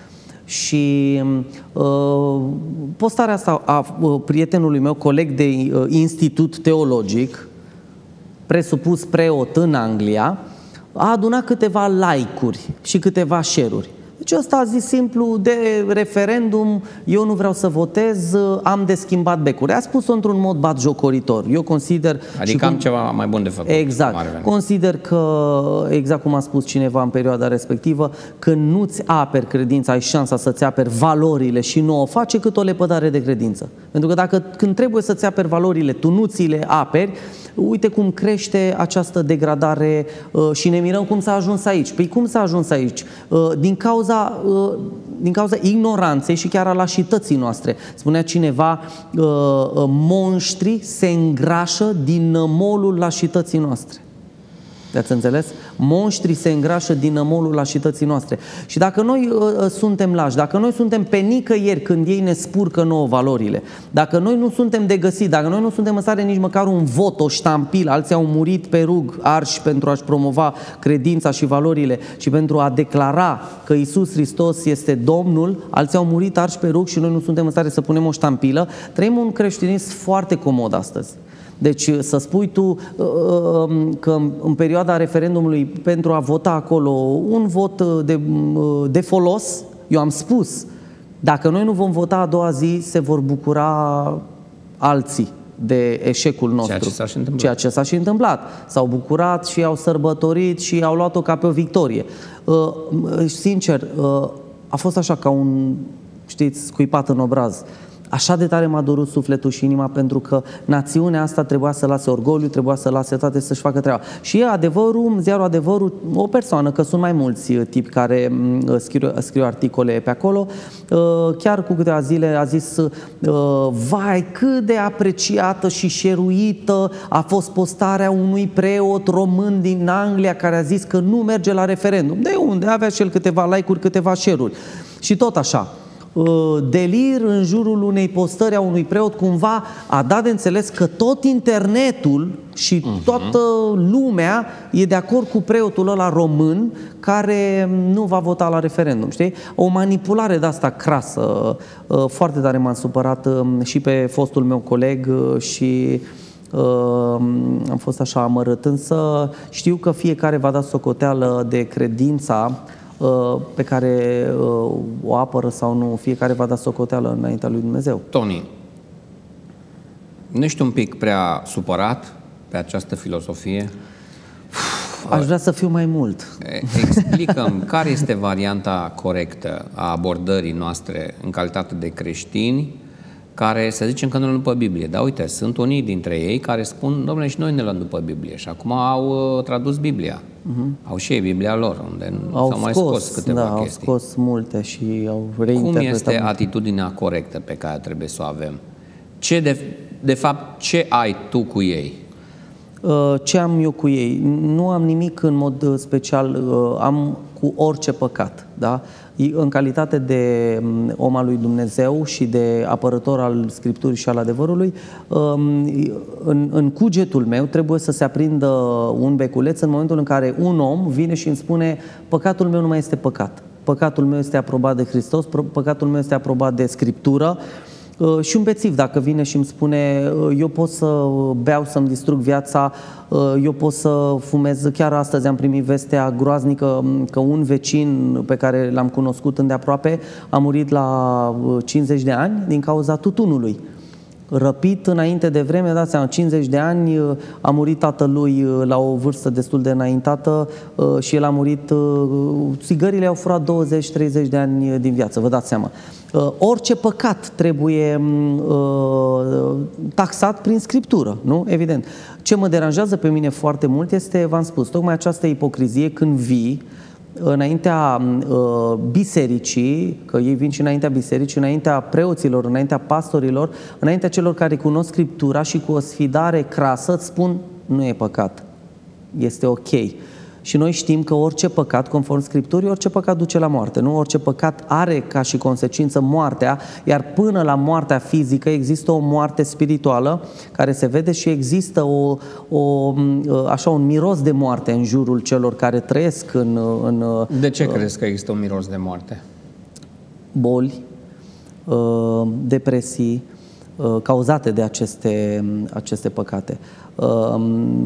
Speaker 1: Și uh, postarea asta a uh, prietenului meu, coleg de uh, institut teologic, presupus preot în Anglia, a adunat câteva like-uri și câteva share-uri. Deci ăsta a zis simplu, de referendum, eu nu vreau să votez, am de schimbat becuri. A spus-o într-un mod batjocoritor. Eu consider...
Speaker 2: Adică am cum... ceva mai bun de făcut.
Speaker 1: Exact. Consider că, exact cum a spus cineva în perioada respectivă, când nu-ți aperi credința, ai șansa să-ți aperi valorile și nu o face cât o lepădare de credință. Pentru că dacă când trebuie să-ți aperi valorile, tu nu ți le aperi, uite cum crește această degradare uh, și ne mirăm cum s-a ajuns aici. Păi cum s-a ajuns aici? Uh, din cauza, uh, din cauza ignoranței și chiar a lașității noastre. Spunea cineva, uh, uh, monștrii se îngrașă din nămolul lașității noastre. Ați înțeles? Monștrii se îngrașă din nămolul lașității noastre. Și dacă noi uh, suntem lași, dacă noi suntem pe nicăieri când ei ne spurcă nouă valorile, dacă noi nu suntem de găsit, dacă noi nu suntem în stare nici măcar un vot, o ștampilă, alții au murit pe rug arși pentru a-și promova credința și valorile și pentru a declara că Iisus Hristos este Domnul, alții au murit arși pe rug și noi nu suntem în stare să punem o ștampilă, trăim un creștinism foarte comod astăzi. Deci să spui tu că în perioada referendumului pentru a vota acolo un vot de, de folos, eu am spus, dacă noi nu vom vota a doua zi, se vor bucura alții de eșecul nostru.
Speaker 2: Ceea ce s-a și întâmplat.
Speaker 1: Ceea ce s-a și întâmplat. S-au bucurat și au sărbătorit și au luat-o ca pe o victorie. Sincer, a fost așa ca un, știți, scuipat în obraz. Așa de tare m-a durut sufletul și inima, pentru că națiunea asta trebuia să lase orgoliu, trebuia să lase toate, să-și facă treaba. Și e Adevărul, ziarul Adevărul, o persoană, că sunt mai mulți tipi care scriu, scriu articole pe acolo, chiar cu câteva zile a zis, vai, cât de apreciată și șeruită a fost postarea unui preot român din Anglia care a zis că nu merge la referendum. De unde? Avea și el câteva like-uri, câteva share-uri. Și tot așa. Delir în jurul unei postări a unui preot cumva a dat de înțeles că tot internetul și toată lumea e de acord cu preotul ăla român care nu va vota la referendum, știi? O manipulare de asta crasă. Foarte tare m-am supărat și pe fostul meu coleg și am fost așa amărât, însă știu că fiecare va da socoteală de credința pe care o apără sau nu, fiecare va da socoteală înaintea lui Dumnezeu.
Speaker 2: Tony, nu ești un pic prea supărat pe această filosofie?
Speaker 1: Aș vrea să fiu mai mult.
Speaker 2: Explicăm care este varianta corectă a abordării noastre în calitate de creștini, care să zicem că nu luăm după Biblie. Dar uite, sunt unii dintre ei care spun, dom'le, și noi ne luăm după Biblie. Și acum au uh, tradus Biblia. Uh-huh. Au și ei Biblia lor, unde
Speaker 1: au
Speaker 2: s-au mai scos câteva
Speaker 1: da,
Speaker 2: chestii.
Speaker 1: Au scos multe și au reinterpretat.
Speaker 2: Cum este atitudinea corectă pe care trebuie să o avem? Ce de, de fapt, ce ai tu cu ei?
Speaker 1: Uh, ce am eu cu ei? Nu am nimic în mod special. Uh, am cu orice păcat, da? În calitate de om al lui Dumnezeu și de apărător al Scripturii și al adevărului, în, în cugetul meu trebuie să se aprindă un beculeț în momentul în care un om vine și îmi spune: păcatul meu nu mai este păcat. păcatul meu este aprobat de Hristos, păcatul meu este aprobat de Scriptură. Și un bețiv, dacă vine și îmi spune eu pot să beau, să-mi distrug viața, eu pot să fumez, chiar astăzi am primit vestea groaznică că un vecin pe care l-am cunoscut îndeaproape a murit la cincizeci de ani din cauza tutunului. Răpit înainte de vreme, dați seama, cincizeci de ani, a murit tatălui la o vârstă destul de înaintată și el a murit, țigările au furat douăzeci treizeci de ani din viață, vă dați seama. Orice păcat trebuie taxat prin Scriptură, nu? Evident. Ce mă deranjează pe mine foarte mult este, v-am spus, tocmai această ipocrizie când vii înaintea uh, bisericii, că ei vin și înaintea bisericii, înaintea preoților, înaintea pastorilor, înaintea celor care cunosc Scriptura și cu o sfidare crasă îți spun, nu e păcat, este ok. Și noi știm că orice păcat, conform Scripturii, orice păcat duce la moarte, nu? Orice păcat are ca și consecință moartea, iar până la moartea fizică există o moarte spirituală care se vede și există o, o, așa, un miros de moarte în jurul celor care trăiesc în... în
Speaker 2: de ce uh, crezi că există un miros de moarte?
Speaker 1: Boli, uh, depresii, uh, cauzate de aceste, aceste păcate. Uh,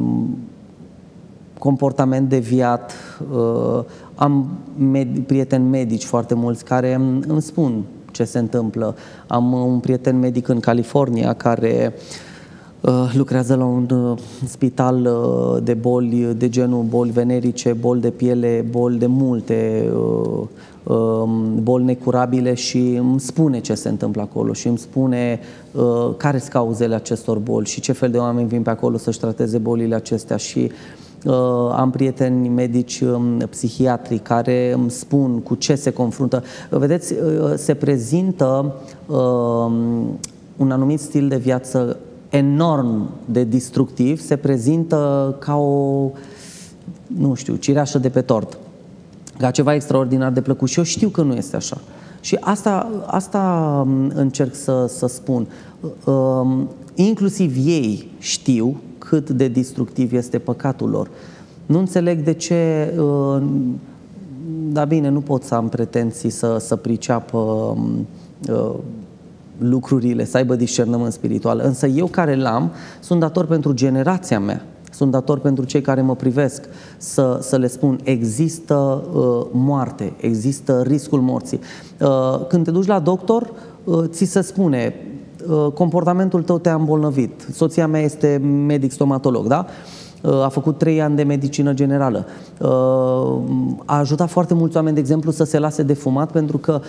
Speaker 1: comportament deviat, uh, am med- prieteni medici foarte mulți care îmi, îmi spun ce se întâmplă. Am un prieten medic în California care uh, lucrează la un uh, spital uh, de boli de genul boli venerice, boli de piele, boli de multe uh, uh, boli necurabile și îmi spune ce se întâmplă acolo și îmi spune uh, care sunt cauzele acestor boli și ce fel de oameni vin pe acolo să-și trateze bolile acestea și Uh, am prieteni medici um, psihiatri care îmi spun cu ce se confruntă. Vedeți, uh, se prezintă uh, un anumit stil de viață enorm de destructiv, se prezintă ca o, nu știu, cireașă de pe tort, ca ceva extraordinar de plăcut și eu știu că nu este așa. Și asta, asta încerc să, să spun. Uh, inclusiv ei știu cât de destructiv este păcatul lor. Nu înțeleg de ce, uh, da bine, nu pot să am pretenții să, să priceapă uh, lucrurile, să aibă discernământ spiritual, însă eu care l-am, sunt dator pentru generația mea, sunt dator pentru cei care mă privesc să, să le spun, există uh, moarte, există riscul morții. Uh, când te duci la doctor, uh, ți se spune, comportamentul tău te-a îmbolnăvit. Soția mea este medic stomatolog, da? A făcut trei ani de medicină generală. A ajutat foarte mulți oameni, de exemplu, să se lase de fumat pentru că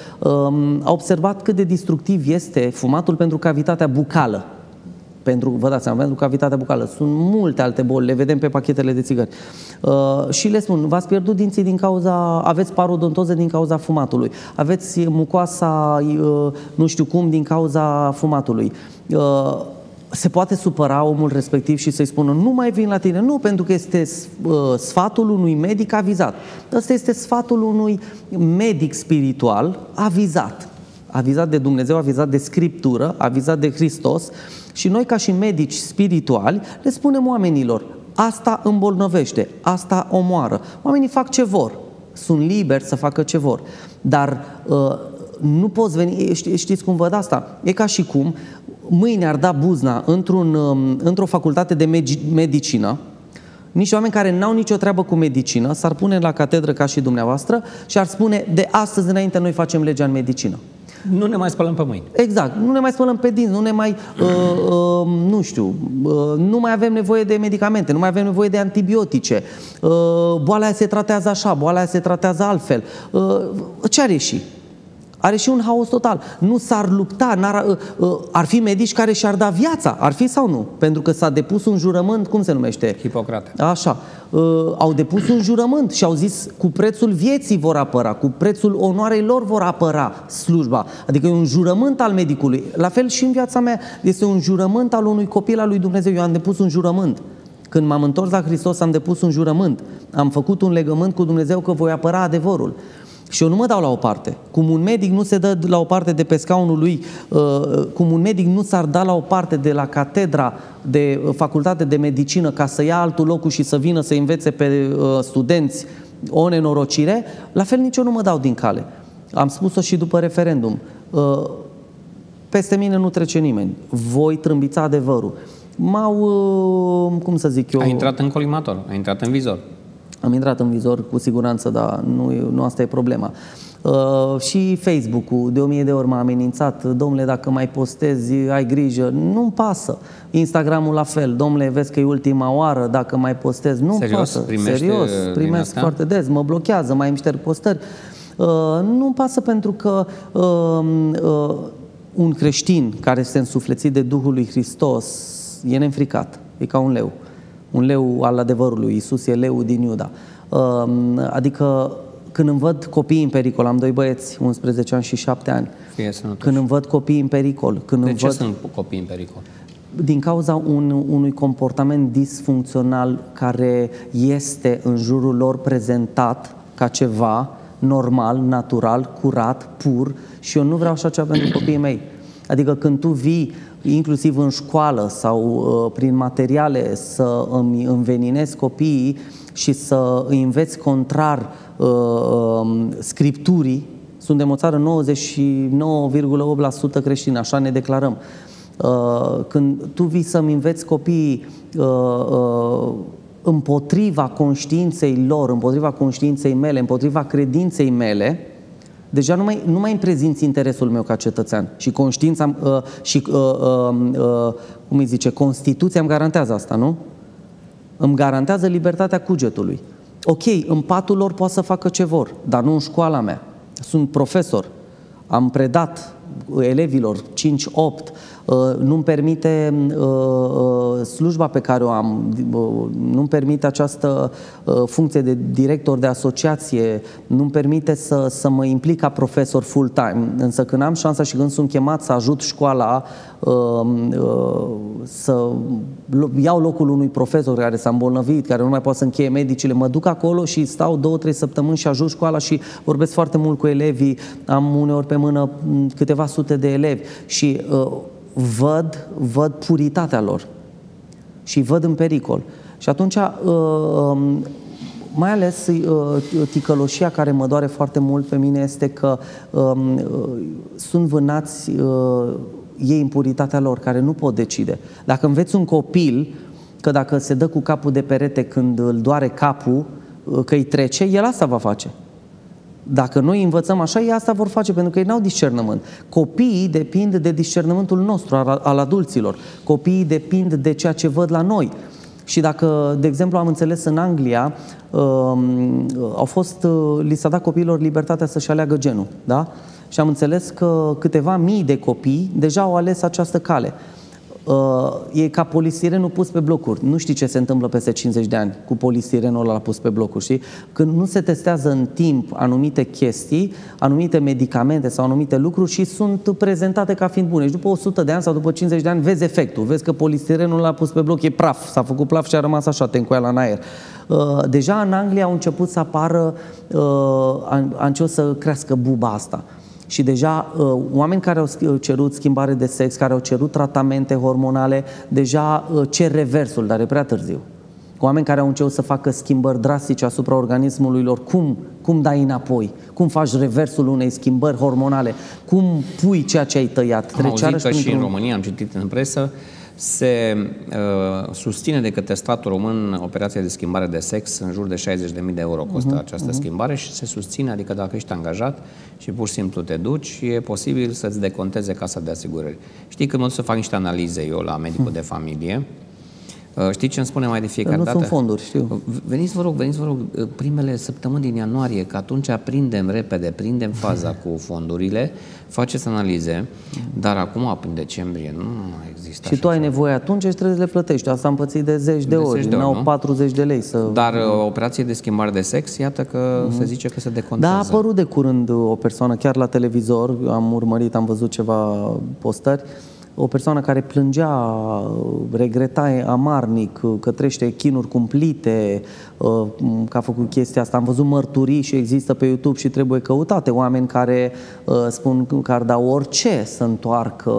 Speaker 1: a observat cât de destructiv este fumatul pentru cavitatea bucală. Pentru, vă dați seama, pentru cavitatea bucală. Sunt multe alte boli, le vedem pe pachetele de țigări. Uh, și le spun, v-ați pierdut dinții din cauza, aveți parodontoză din cauza fumatului, aveți mucoasa, uh, nu știu cum, din cauza fumatului. Uh, se poate supăra omul respectiv și să-i spună, nu mai vin la tine. Nu, pentru că este uh, sfatul unui medic avizat. Ăsta este sfatul unui medic spiritual avizat. Avizat de Dumnezeu, avizat de Scriptură, avizat de Hristos. Și noi, ca și medici spirituali, le spunem oamenilor, asta îmbolnăvește, asta omoară. Oamenii fac ce vor, sunt liberi să facă ce vor, dar uh, nu poți veni, ști, știți cum văd asta? E ca și cum mâine ar da buzna într-un, um, într-o facultate de medicină, niște oameni care n-au nicio treabă cu medicină, s-ar pune la catedră ca și dumneavoastră și ar spune, de astăzi înainte noi facem legea în medicină.
Speaker 2: Nu ne mai spălăm pe mâini.
Speaker 1: Exact, nu ne mai spălăm pe dinți, nu ne mai, uh, uh, nu știu, uh, nu mai avem nevoie de medicamente, nu mai avem nevoie de antibiotice, uh, boala aia se tratează așa, boala aia se tratează altfel. Uh, ce are și? Are și un haos total. Nu s-ar lupta, n-ar, uh, uh, ar fi medici care și-ar da viața, ar fi sau nu? Pentru că s-a depus un jurământ, cum se numește?
Speaker 2: Hipocrate.
Speaker 1: Așa. Uh, au depus un jurământ și au zis cu prețul vieții vor apăra, cu prețul onoarei lor vor apăra slujba. Adică e un jurământ al medicului. La fel și în viața mea este un jurământ al unui copil al lui Dumnezeu. Eu am depus un jurământ. Când m-am întors la Hristos am depus un jurământ. Am făcut un legământ cu Dumnezeu că voi apăra adevărul. Și eu nu mă dau la o parte. Cum un medic nu se dă la o parte de pe scaunul lui, uh, cum un medic nu s-ar da la o parte de la catedra de uh, facultate de medicină ca să ia altul locul și să vină să învețe pe uh, studenți o nenorocire, la fel nici eu nu mă dau din cale. Am spus-o și după referendum. Peste mine nu trece nimeni. Voi trâmbița adevărul. M-au, cum să zic eu...
Speaker 2: A intrat în colimator, a intrat în vizor.
Speaker 1: Am intrat în vizor cu siguranță, dar nu, nu asta e problema. Uh, și Facebook-ul de o mie de ori m-a amenințat: domnule, dacă mai postezi, ai grijă. Nu-mi pasă. Instagram-ul la fel: domnule, vezi că e ultima oară, dacă mai postezi. Nu-mi pasă. Serios, primesc foarte des, mă blochează, mai îmi șterg postări. Uh, nu-mi pasă pentru că uh, uh, un creștin care este însuflețit de Duhul lui Hristos e neînfricat, e ca un leu. Un leu al adevărului. Iisus e leul din Iuda. Adică când îmi văd copiii în pericol, am doi băieți, unsprezece ani și șapte ani, când îmi văd copiii în pericol... Când
Speaker 2: de
Speaker 1: îmi
Speaker 2: ce
Speaker 1: văd...
Speaker 2: sunt copiii în pericol?
Speaker 1: Din cauza un, unui comportament disfuncțional care este în jurul lor prezentat ca ceva normal, natural, curat, pur, și eu nu vreau așa ceva pentru copiii mei. Adică când tu vii inclusiv în școală sau uh, prin materiale să îmi înveninezi copiii și să îi înveți contrar uh, uh, scripturii, suntem o țară nouăzeci și nouă virgulă opt la sută creștini, așa ne declarăm. Uh, când tu vii să-mi înveți copiii uh, uh, împotriva conștiinței lor, împotriva conștiinței mele, împotriva credinței mele, deja nu mai, nu mai îmi prezinți interesul meu ca cetățean. Și conștiința uh, și, uh, uh, uh, cum îi zice, Constituția îmi garantează asta, nu? Îmi garantează libertatea cugetului. Ok, în patul lor poate să facă ce vor, dar nu în școala mea. Sunt profesor, am predat elevilor cinci opt, nu-mi permite slujba pe care o am, nu-mi permite această funcție de director de asociație, nu-mi permite să, să mă implic ca profesor full-time. Însă când am șansa și când sunt chemat să ajut școala să iau locul unui profesor care s-a îmbolnăvit, care nu mai poate să încheie medicile, mă duc acolo și stau două, trei săptămâni și ajut școala și vorbesc foarte mult cu elevii, am uneori pe mână câteva sute de elevi și uh, văd, văd puritatea lor și văd în pericol. Și atunci, uh, um, mai ales uh, ticăloșia care mă doare foarte mult pe mine este că um, uh, sunt vânați uh, ei în puritatea lor, care nu pot decide. Dacă înveți un copil că dacă se dă cu capul de perete când îl doare capul, uh, că îi trece, el asta va face. Dacă noi învățăm așa, ei asta vor face, pentru că ei n-au discernământ. Copiii depind de discernământul nostru, al, al adulților. Copiii depind de ceea ce văd la noi. Și dacă, de exemplu, am înțeles în Anglia, uh, au fost, uh, li s-a dat copiilor libertatea să-și aleagă genul, da? Și am înțeles că câteva mii de copii deja au ales această cale. Uh, e ca polistirenul pus pe blocuri. Nu știi ce se întâmplă peste cincizeci de ani cu polistirenul ăla pus pe blocuri, știi? Când nu se testează în timp anumite chestii, anumite medicamente sau anumite lucruri și sunt prezentate ca fiind bune. Și după o sută de ani sau după cincizeci de ani vezi efectul. Vezi că polistirenul ăla pus pe bloc e praf, s-a făcut praf și a rămas așa, tencoiala în aer. Uh, deja în Anglia au început să apară, uh, a, a început să crească buba asta. Și deja uh, oameni care au cerut schimbare de sex, care au cerut tratamente hormonale, deja uh, cer reversul, dar e prea târziu. Oameni care au început să facă schimbări drastice asupra organismului lor, cum, cum dai înapoi? Cum faci reversul unei schimbări hormonale? Cum pui ceea ce ai tăiat?
Speaker 2: Am auzit că și în România, am citit în presă, se uh, susține de către statul român operația de schimbare de sex, în jur de șaizeci de mii de euro costă uh-huh, această uh-huh. schimbare și se susține, adică dacă ești angajat și pur și simplu te duci, e posibil să-ți deconteze casa de asigurări. Știi, când mă duc să fac niște analize eu la medicul uh-huh. de familie, uh, știi ce îmi spune mai de fiecare
Speaker 1: nu
Speaker 2: dată?
Speaker 1: Nu sunt fonduri, știu.
Speaker 2: Veniți, vă rog, veniți, vă rog, primele săptămâni din ianuarie, că atunci prindem repede, prindem faza cu fondurile, faceți analize, dar acum, în decembrie, nu mai există.
Speaker 1: Și tu ai nevoie atunci și trebuie să le plătești. Asta am pățit de zeci de, de ori, n-au patruzeci de lei să...
Speaker 2: Dar o operație de schimbare de sex, iată că mm-hmm. se zice că se decontează.
Speaker 1: Da, a apărut de curând o persoană, chiar la televizor, am urmărit, am văzut ceva postări, o persoană care plângea, regreta amarnic că trăiește chinuri cumplite, că a făcut chestia asta. Am văzut mărturii și există pe YouTube și trebuie căutate. Oameni care spun că ar da orice să întoarcă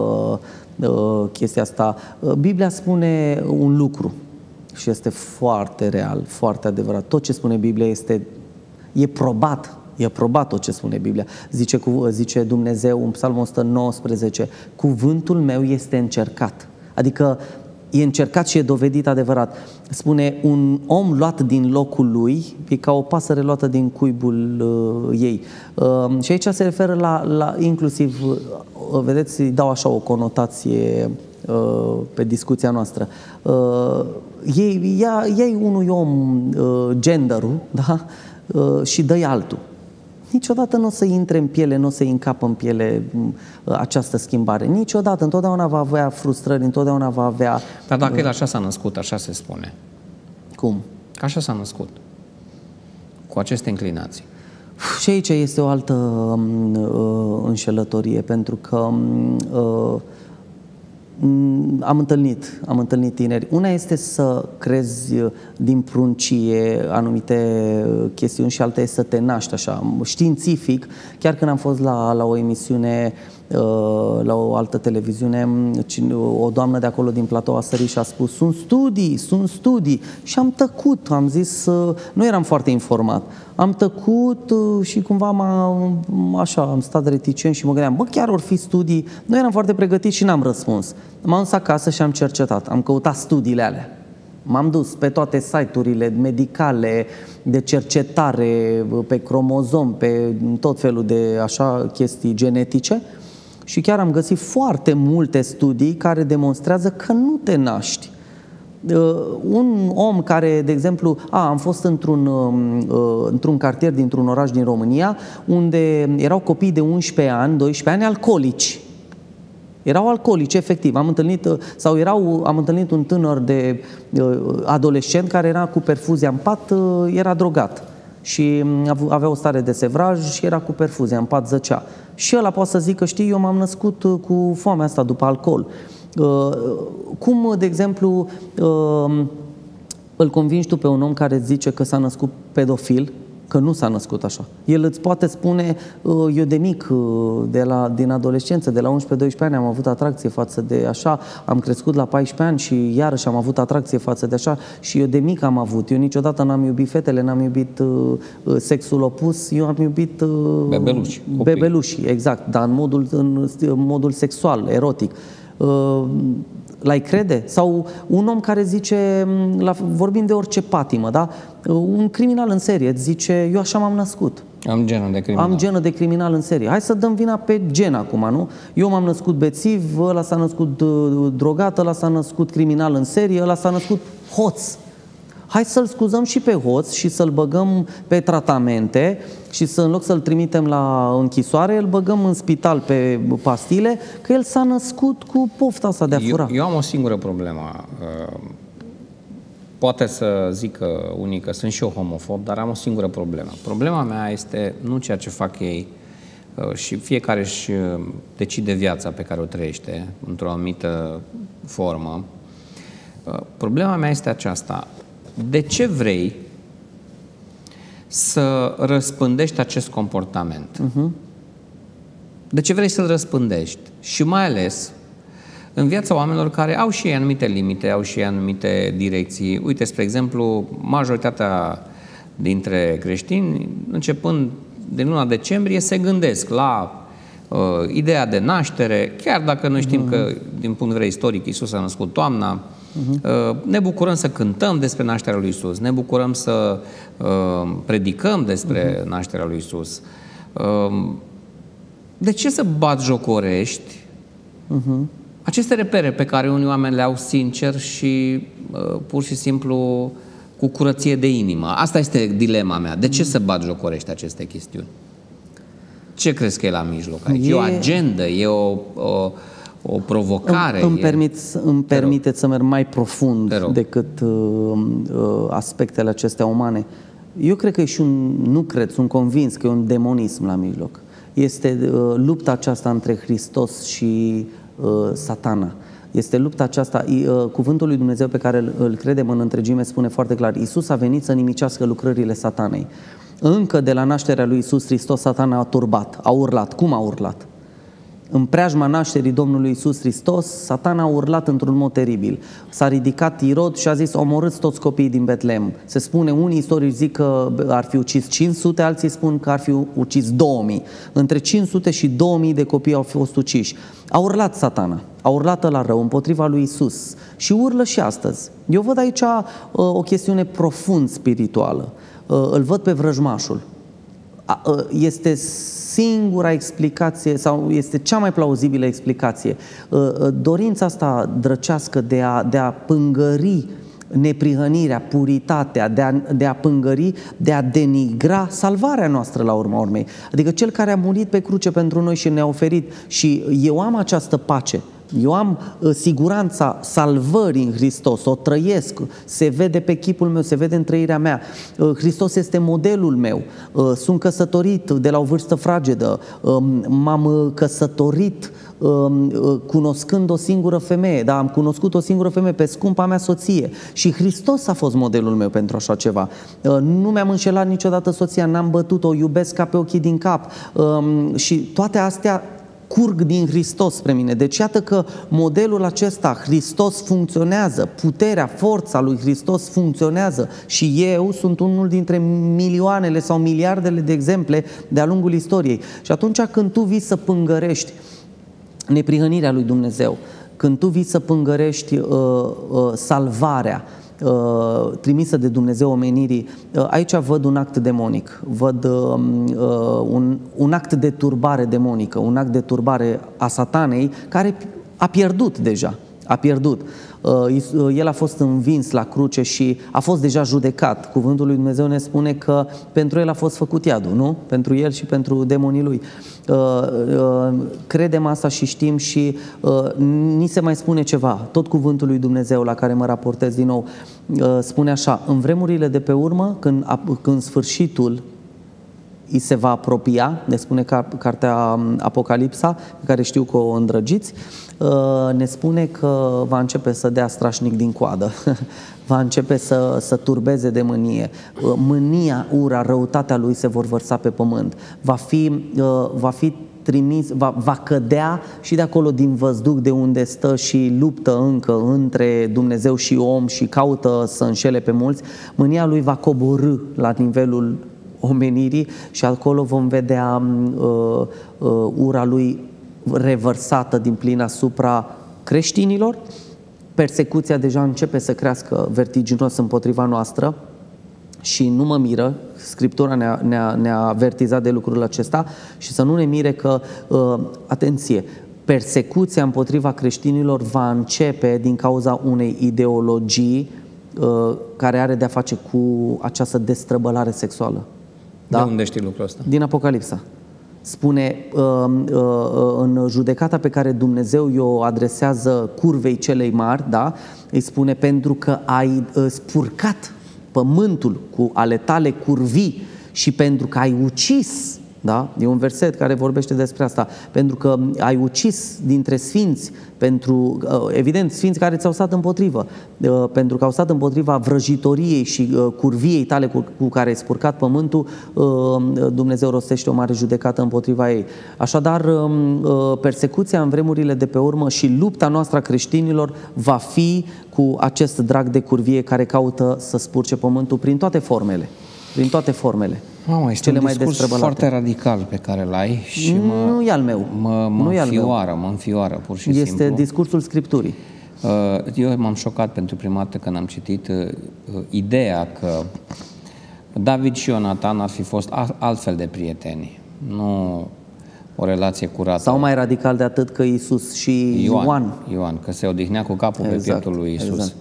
Speaker 1: chestia asta. Biblia spune un lucru și este foarte real, foarte adevărat. Tot ce spune Biblia este E probat. E probat tot ce spune Biblia. Zice, cu, zice Dumnezeu în Psalmul o sută nouăsprezece, cuvântul meu este încercat. Adică e încercat și e dovedit adevărat. Spune, un om luat din locul lui e ca o pasăre luată din cuibul uh, ei. Uh, și aici se referă la, la inclusiv, uh, vedeți, îi dau așa o conotație uh, pe discuția noastră. Uh, ei, ia, iei unui om uh, genderul, da? uh, și dă-i altul. Niciodată nu o să intre în piele, nu o să încapă în piele această schimbare. Niciodată, întotdeauna va avea frustrări, întotdeauna va avea...
Speaker 2: Dar dacă el așa s-a născut, așa se spune.
Speaker 1: Cum?
Speaker 2: Că așa s-a născut. Cu aceste inclinații.
Speaker 1: Și aici este o altă uh, înșelătorie, pentru că uh, am întâlnit, am întâlnit tineri. Una este să crezi din pruncie anumite chestiuni și alta este să te naști așa, științific. Chiar când am fost la, la o emisiune, la o altă televiziune, o doamnă de acolo din platou a sărit și a spus: sunt studii, sunt studii. Și am tăcut, am zis, nu eram foarte informat. Am tăcut și cumva m-a, așa, am stat reticent și mă gândeam, bă, chiar or fi studii? Nu eram foarte pregătit și n-am răspuns. M-am dus acasă și am cercetat, am căutat studiile alea. M-am dus pe toate site-urile medicale, de cercetare, pe cromozom, pe tot felul de așa chestii genetice și chiar am găsit foarte multe studii care demonstrează că nu te naști. Uh, un om care, de exemplu, a, am fost într-un, uh, într-un cartier dintr-un oraș din România unde erau copii de unsprezece ani, doisprezece ani alcoolici. Erau alcoolici, efectiv. Am întâlnit, sau erau, am întâlnit un tânăr de uh, adolescent care era cu perfuzia în pat, uh, era drogat și avea o stare de sevraj și era cu perfuzia în pat, zăcea. Și ăla poate să zică, știi, eu m-am născut cu foamea asta după alcool. Uh, cum, de exemplu, uh, îl convingi tu pe un om care zice că s-a născut pedofil, că nu s-a născut așa? El îți poate spune, uh, eu de mic, uh, de la, din adolescență, de la unsprezece doisprezece ani am avut atracție față de așa, am crescut la paisprezece ani și iarăși am avut atracție față de așa și eu de mic am avut, eu niciodată n-am iubit fetele, n-am iubit uh, sexul opus, eu am iubit uh,
Speaker 2: bebeluși,
Speaker 1: bebeluși, exact, dar în modul, în, în modul sexual, erotic. Uh, L-ai crede? Sau un om care zice, la, vorbim de orice patimă, da? Un criminal în serie îți zice, eu așa m-am născut.
Speaker 2: Am genul de criminal.
Speaker 1: Am genul de criminal în serie. Hai să dăm vina pe gen acum, nu? Eu m-am născut bețiv, ăla s-a născut drogat, ăla s-a născut criminal în serie, ăla s-a născut hoț. Hai să-l scuzăm și pe hoț și să-l băgăm pe tratamente și să, în loc să-l trimitem la închisoare, îl băgăm în spital pe pastile, că el s-a născut cu pofta asta de a fura.
Speaker 2: Eu, eu am o singură problemă. Poate să zică unii că sunt și eu homofob, dar am o singură problemă. Problema mea este nu ceea ce fac ei și fiecare își decide viața pe care o trăiește într-o anumită formă. Problema mea este aceasta. De ce vrei să răspândești acest comportament? Uh-huh. De ce vrei să-l răspândești? Și mai ales în viața oamenilor care au și ei anumite limite, au și ei anumite direcții. Uite, spre exemplu, majoritatea dintre creștini, începând din luna decembrie, se gândesc la uh, ideea de naștere, chiar dacă noi știm uh-huh. că, din punct de vedere istoric, Iisus a născut toamna. Uh-huh. Ne bucurăm să cântăm despre nașterea lui Iisus, ne bucurăm să uh, predicăm despre uh-huh. nașterea lui Iisus. Uh, de ce să batjocorești uh-huh. aceste repere pe care unii oameni le au sincer și uh, pur și simplu cu curăție de inimă? Asta este dilema mea. De ce uh-huh. să batjocorești aceste chestiuni? Ce crezi că e la mijloc aici? E, e o agendă, e o... o o provocare.
Speaker 1: Îmi, îmi, permit, îmi permiteți să merg mai profund decât uh, uh, aspectele acestea umane. Eu cred că e și un, nu cred, sunt convins că e un demonism la mijloc. Este uh, lupta aceasta între Hristos și uh, Satana. Este lupta aceasta, uh, cuvântul lui Dumnezeu pe care îl, îl credem în întregime spune foarte clar, Iisus a venit să nimicească lucrările Satanei. Încă de la nașterea lui Iisus Hristos, Satana a turbat, a urlat. Cum a urlat? În preajma nașterii Domnului Iisus Hristos, Satana a urlat într-un mod teribil. S-a ridicat Irod și a zis: omorâți toți copiii din Betlehem. Se spune, unii istorici zic că ar fi ucis cinci sute, alții spun că ar fi ucis două mii. Între cinci sute și două mii de copii au fost uciși. A urlat Satana, a urlat la rău împotriva lui Iisus și urlă și astăzi. Eu văd aici uh, o chestiune profund spirituală. Uh, îl văd pe vrăjmașul. Uh, este singura explicație sau este cea mai plauzibilă explicație. Dorința asta drăcească de a, de a pângări neprihănirea, puritatea, de a, de a pângări, de a denigra salvarea noastră la urma urmei. Adică Cel care a murit pe cruce pentru noi și ne-a oferit, și eu am această pace, eu am uh, siguranța salvării în Hristos, o trăiesc, se vede pe chipul meu, se vede în trăirea mea. Uh, Hristos este modelul meu, uh, sunt căsătorit de la o vârstă fragedă, uh, m-am căsătorit uh, uh, cunoscând o singură femeie, da, am cunoscut o singură femeie, pe scumpa mea soție, și Hristos a fost modelul meu pentru așa ceva. Uh, nu mi-am înșelat niciodată soția, n-am bătut-o, o iubesc ca pe ochii din cap, uh, și toate astea curg din Hristos spre mine. Deci iată că modelul acesta, Hristos funcționează, puterea, forța lui Hristos funcționează, și eu sunt unul dintre milioanele sau miliardele de exemple de-a lungul istoriei. Și atunci când tu vii să pângărești neprihănirea lui Dumnezeu, când tu vii să pângărești uh, uh, salvarea Uh, trimisă de Dumnezeu omenirii, uh, aici văd un act demonic, văd uh, uh, un, un act de turbare demonică, un act de turbare a Satanei, care a pierdut deja, a pierdut. Uh, el a fost învins la cruce și a fost deja judecat. Cuvântul lui Dumnezeu ne spune că pentru el a fost făcut iadul, nu? Pentru el și pentru demonii lui. Uh, uh, credem asta și știm, și uh, ni se mai spune ceva. Tot cuvântul lui Dumnezeu, la care mă raportez din nou, uh, spune așa: în vremurile de pe urmă, când, când sfârșitul îi se va apropia, ne spune cartea Apocalipsa, pe care știu că o îndrăgiți, ne spune că va începe să dea strașnic din coadă, va începe să, să turbeze de mânie. Mânia, ura, răutatea lui se vor vărsa pe pământ. Va fi, va fi trimis, va, va cădea și de acolo din văzduc, de unde stă și luptă încă între Dumnezeu și om și caută să înșele pe mulți. Mânia lui va coborî la nivelul omenirii și acolo vom vedea uh, uh, ura lui revărsată din plin asupra creștinilor. Persecuția deja începe să crească vertiginos împotriva noastră și nu mă miră, Scriptura ne-a, ne-a, ne-a avertizat de lucrul acesta, și să nu ne mire că, uh, atenție, persecuția împotriva creștinilor va începe din cauza unei ideologii uh, care are de-a face cu această destrăbălare sexuală. Da?
Speaker 2: De unde știi lucrul ăsta? Din
Speaker 1: Apocalipsa. Spune uh, uh, în judecata pe care Dumnezeu i-o adresează curvei celei mari, da? Îi spune: pentru că ai uh, spurcat pământul cu ale tale curvii și pentru că ai ucis, da? E un verset care vorbește despre asta. Pentru că ai ucis dintre sfinți, pentru, evident, sfinți care ți-au stat împotrivă, pentru că au stat împotriva vrăjitoriei și curviei tale cu, cu care ai spurcat pământul, Dumnezeu rostește o mare judecată împotriva ei. Așadar, persecuția în vremurile de pe urmă și lupta noastră a creștinilor va fi cu acest drag de curvie care caută să spurce pământul prin toate formele. Prin toate formele.
Speaker 2: Mama, este cele un discurs mai foarte radical pe care l-ai și mă,
Speaker 1: nu e al meu.
Speaker 2: Mă, mă
Speaker 1: nu
Speaker 2: înfioară, mă înfioară pur și
Speaker 1: este
Speaker 2: simplu.
Speaker 1: Este discursul Scripturii.
Speaker 2: Eu m-am șocat pentru prima dată când am citit ideea că David și Ionatan ar fi fost altfel de prieteni. Nu o relație curată.
Speaker 1: Sau mai radical de atât, că Iisus și
Speaker 2: Ioan.
Speaker 1: Ioan.
Speaker 2: Ioan, că se odihnea cu capul exact, pe pieptul lui Iisus. Exact.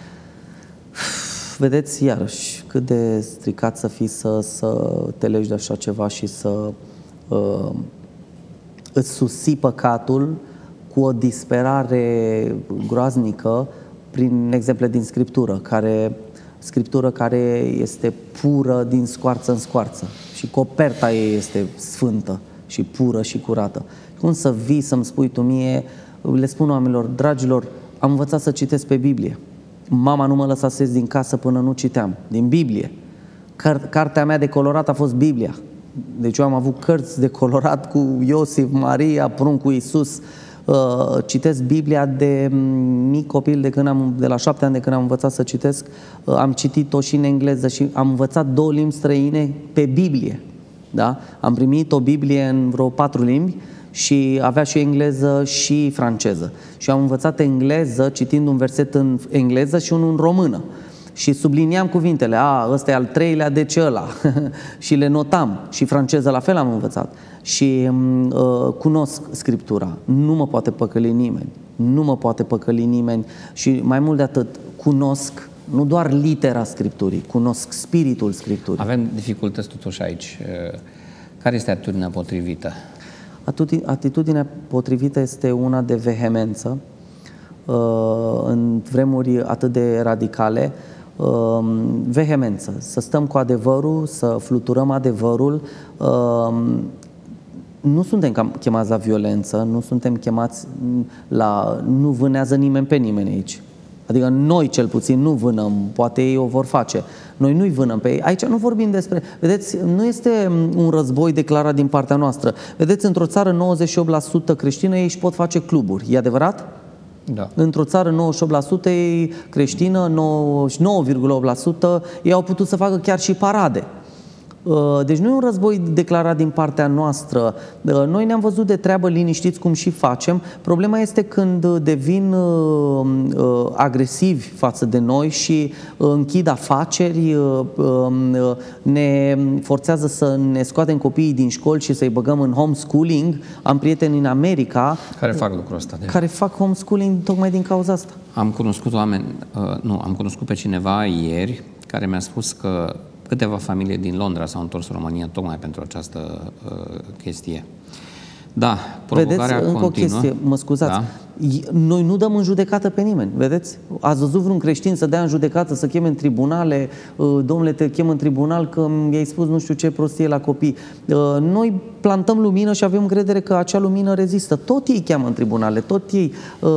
Speaker 1: Vedeți, iarăși, cât de stricat să fii să, să te legi de așa ceva și să uh, îți susții păcatul cu o disperare groaznică prin exemple din Scriptură, care, Scriptură care este pură din scoarță în scoarță și coperta ei este sfântă și pură și curată. Cum să vii să-mi spui tu mie, le spun oamenilor: dragilor, am învățat să citesc pe Biblie. Mama nu mă lăsa să ies din casă până nu citeam din Biblie. Cartea mea de colorat a fost Biblia. Deci eu am avut cărți de colorat cu Iosif, Maria, pruncul Iisus. Citesc Biblia de mic copil, de, când am, de la șapte ani, de când am învățat să citesc. Am citit-o și în engleză și am învățat două limbi străine pe Biblie. Da? Am primit o Biblie în vreo patru limbi și avea și engleză și franceză. Și am învățat engleză citind un verset în engleză și unul în română. Și subliniam cuvintele, a, ăsta e al treilea, de ce ăla? Și le notam. Și franceză la fel am învățat. Și uh, cunosc Scriptura. Nu mă poate păcăli nimeni. Nu mă poate păcăli nimeni. Și mai mult de atât, cunosc nu doar litera Scripturii, cunosc spiritul Scripturii.
Speaker 2: Avem dificultăți totuși aici. Care este atitudinea potrivită?
Speaker 1: Atitudinea potrivită este una de vehemență. În vremuri atât de radicale, vehemență, să stăm cu adevărul, să fluturăm adevărul. Nu suntem chemați la violență, nu suntem chemați la... nu vânează nimeni pe nimeni aici. Adică noi cel puțin nu vânăm, poate ei o vor face. Noi nu-i vânăm pe ei. Aici nu vorbim despre... Vedeți, nu este un război declarat din partea noastră. Vedeți, într-o țară nouăzeci și opt la sută creștină, ei își pot face cluburi. E adevărat?
Speaker 2: Da.
Speaker 1: Într-o țară nouăzeci și opt la sută creștină, nouăzeci și nouă virgulă opt la sută ei au putut să facă chiar și parade. Deci nu e un război declarat din partea noastră. Noi ne-am văzut de treabă liniștiți, cum și facem. Problema este când devin agresivi față de noi și închid afaceri, ne forțează să ne scoatem copiii din școli și să-i băgăm în homeschooling. Am prieteni în America
Speaker 2: care fac lucrul ăsta. De
Speaker 1: care fac homeschooling tocmai din cauza asta.
Speaker 2: Am cunoscut oameni, nu, am cunoscut pe cineva ieri care mi-a spus că câteva familii din Londra s-au întors în România tocmai pentru această uh, chestie. Da, provocarea
Speaker 1: Vedeți, încă
Speaker 2: continuă.
Speaker 1: o chestie, mă scuzați. Da. Noi nu dăm în judecată pe nimeni, vedeți? Ați văzut vreun creștin să dea în judecată, să cheme în tribunale, domnule, te chem în tribunal că i-ai spus nu știu ce prostie la copii. Noi plantăm lumină și avem încredere că acea lumină rezistă. Tot ei cheamă în tribunale, tot ei.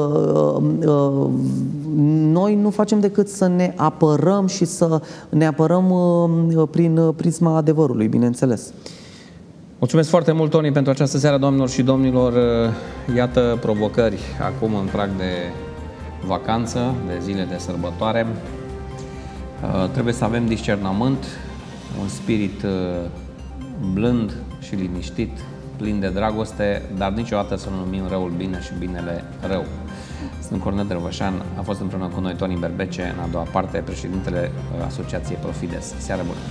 Speaker 1: Noi nu facem decât să ne apărăm și să ne apărăm prin prisma adevărului, bineînțeles.
Speaker 2: Mulțumesc foarte mult, Toni, pentru această seară, doamnelor și domnilor. Iată provocări acum în prag de vacanță, de zile de sărbătoare. Trebuie să avem discernământ, un spirit blând și liniștit, plin de dragoste, dar niciodată să nu numim răul bine și binele rău. Sunt Cornel Drăvășan, a fost împreună cu noi Toni Berbece, în a doua parte, președintele Asociației Profides. Seară bună!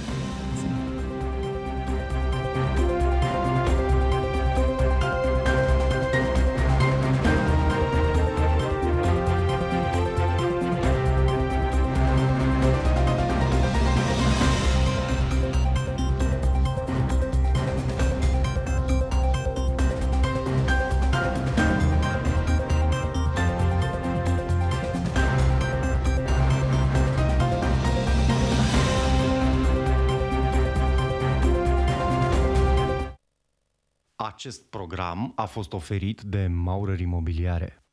Speaker 3: Acest program a fost oferit de Maurer Imobiliare.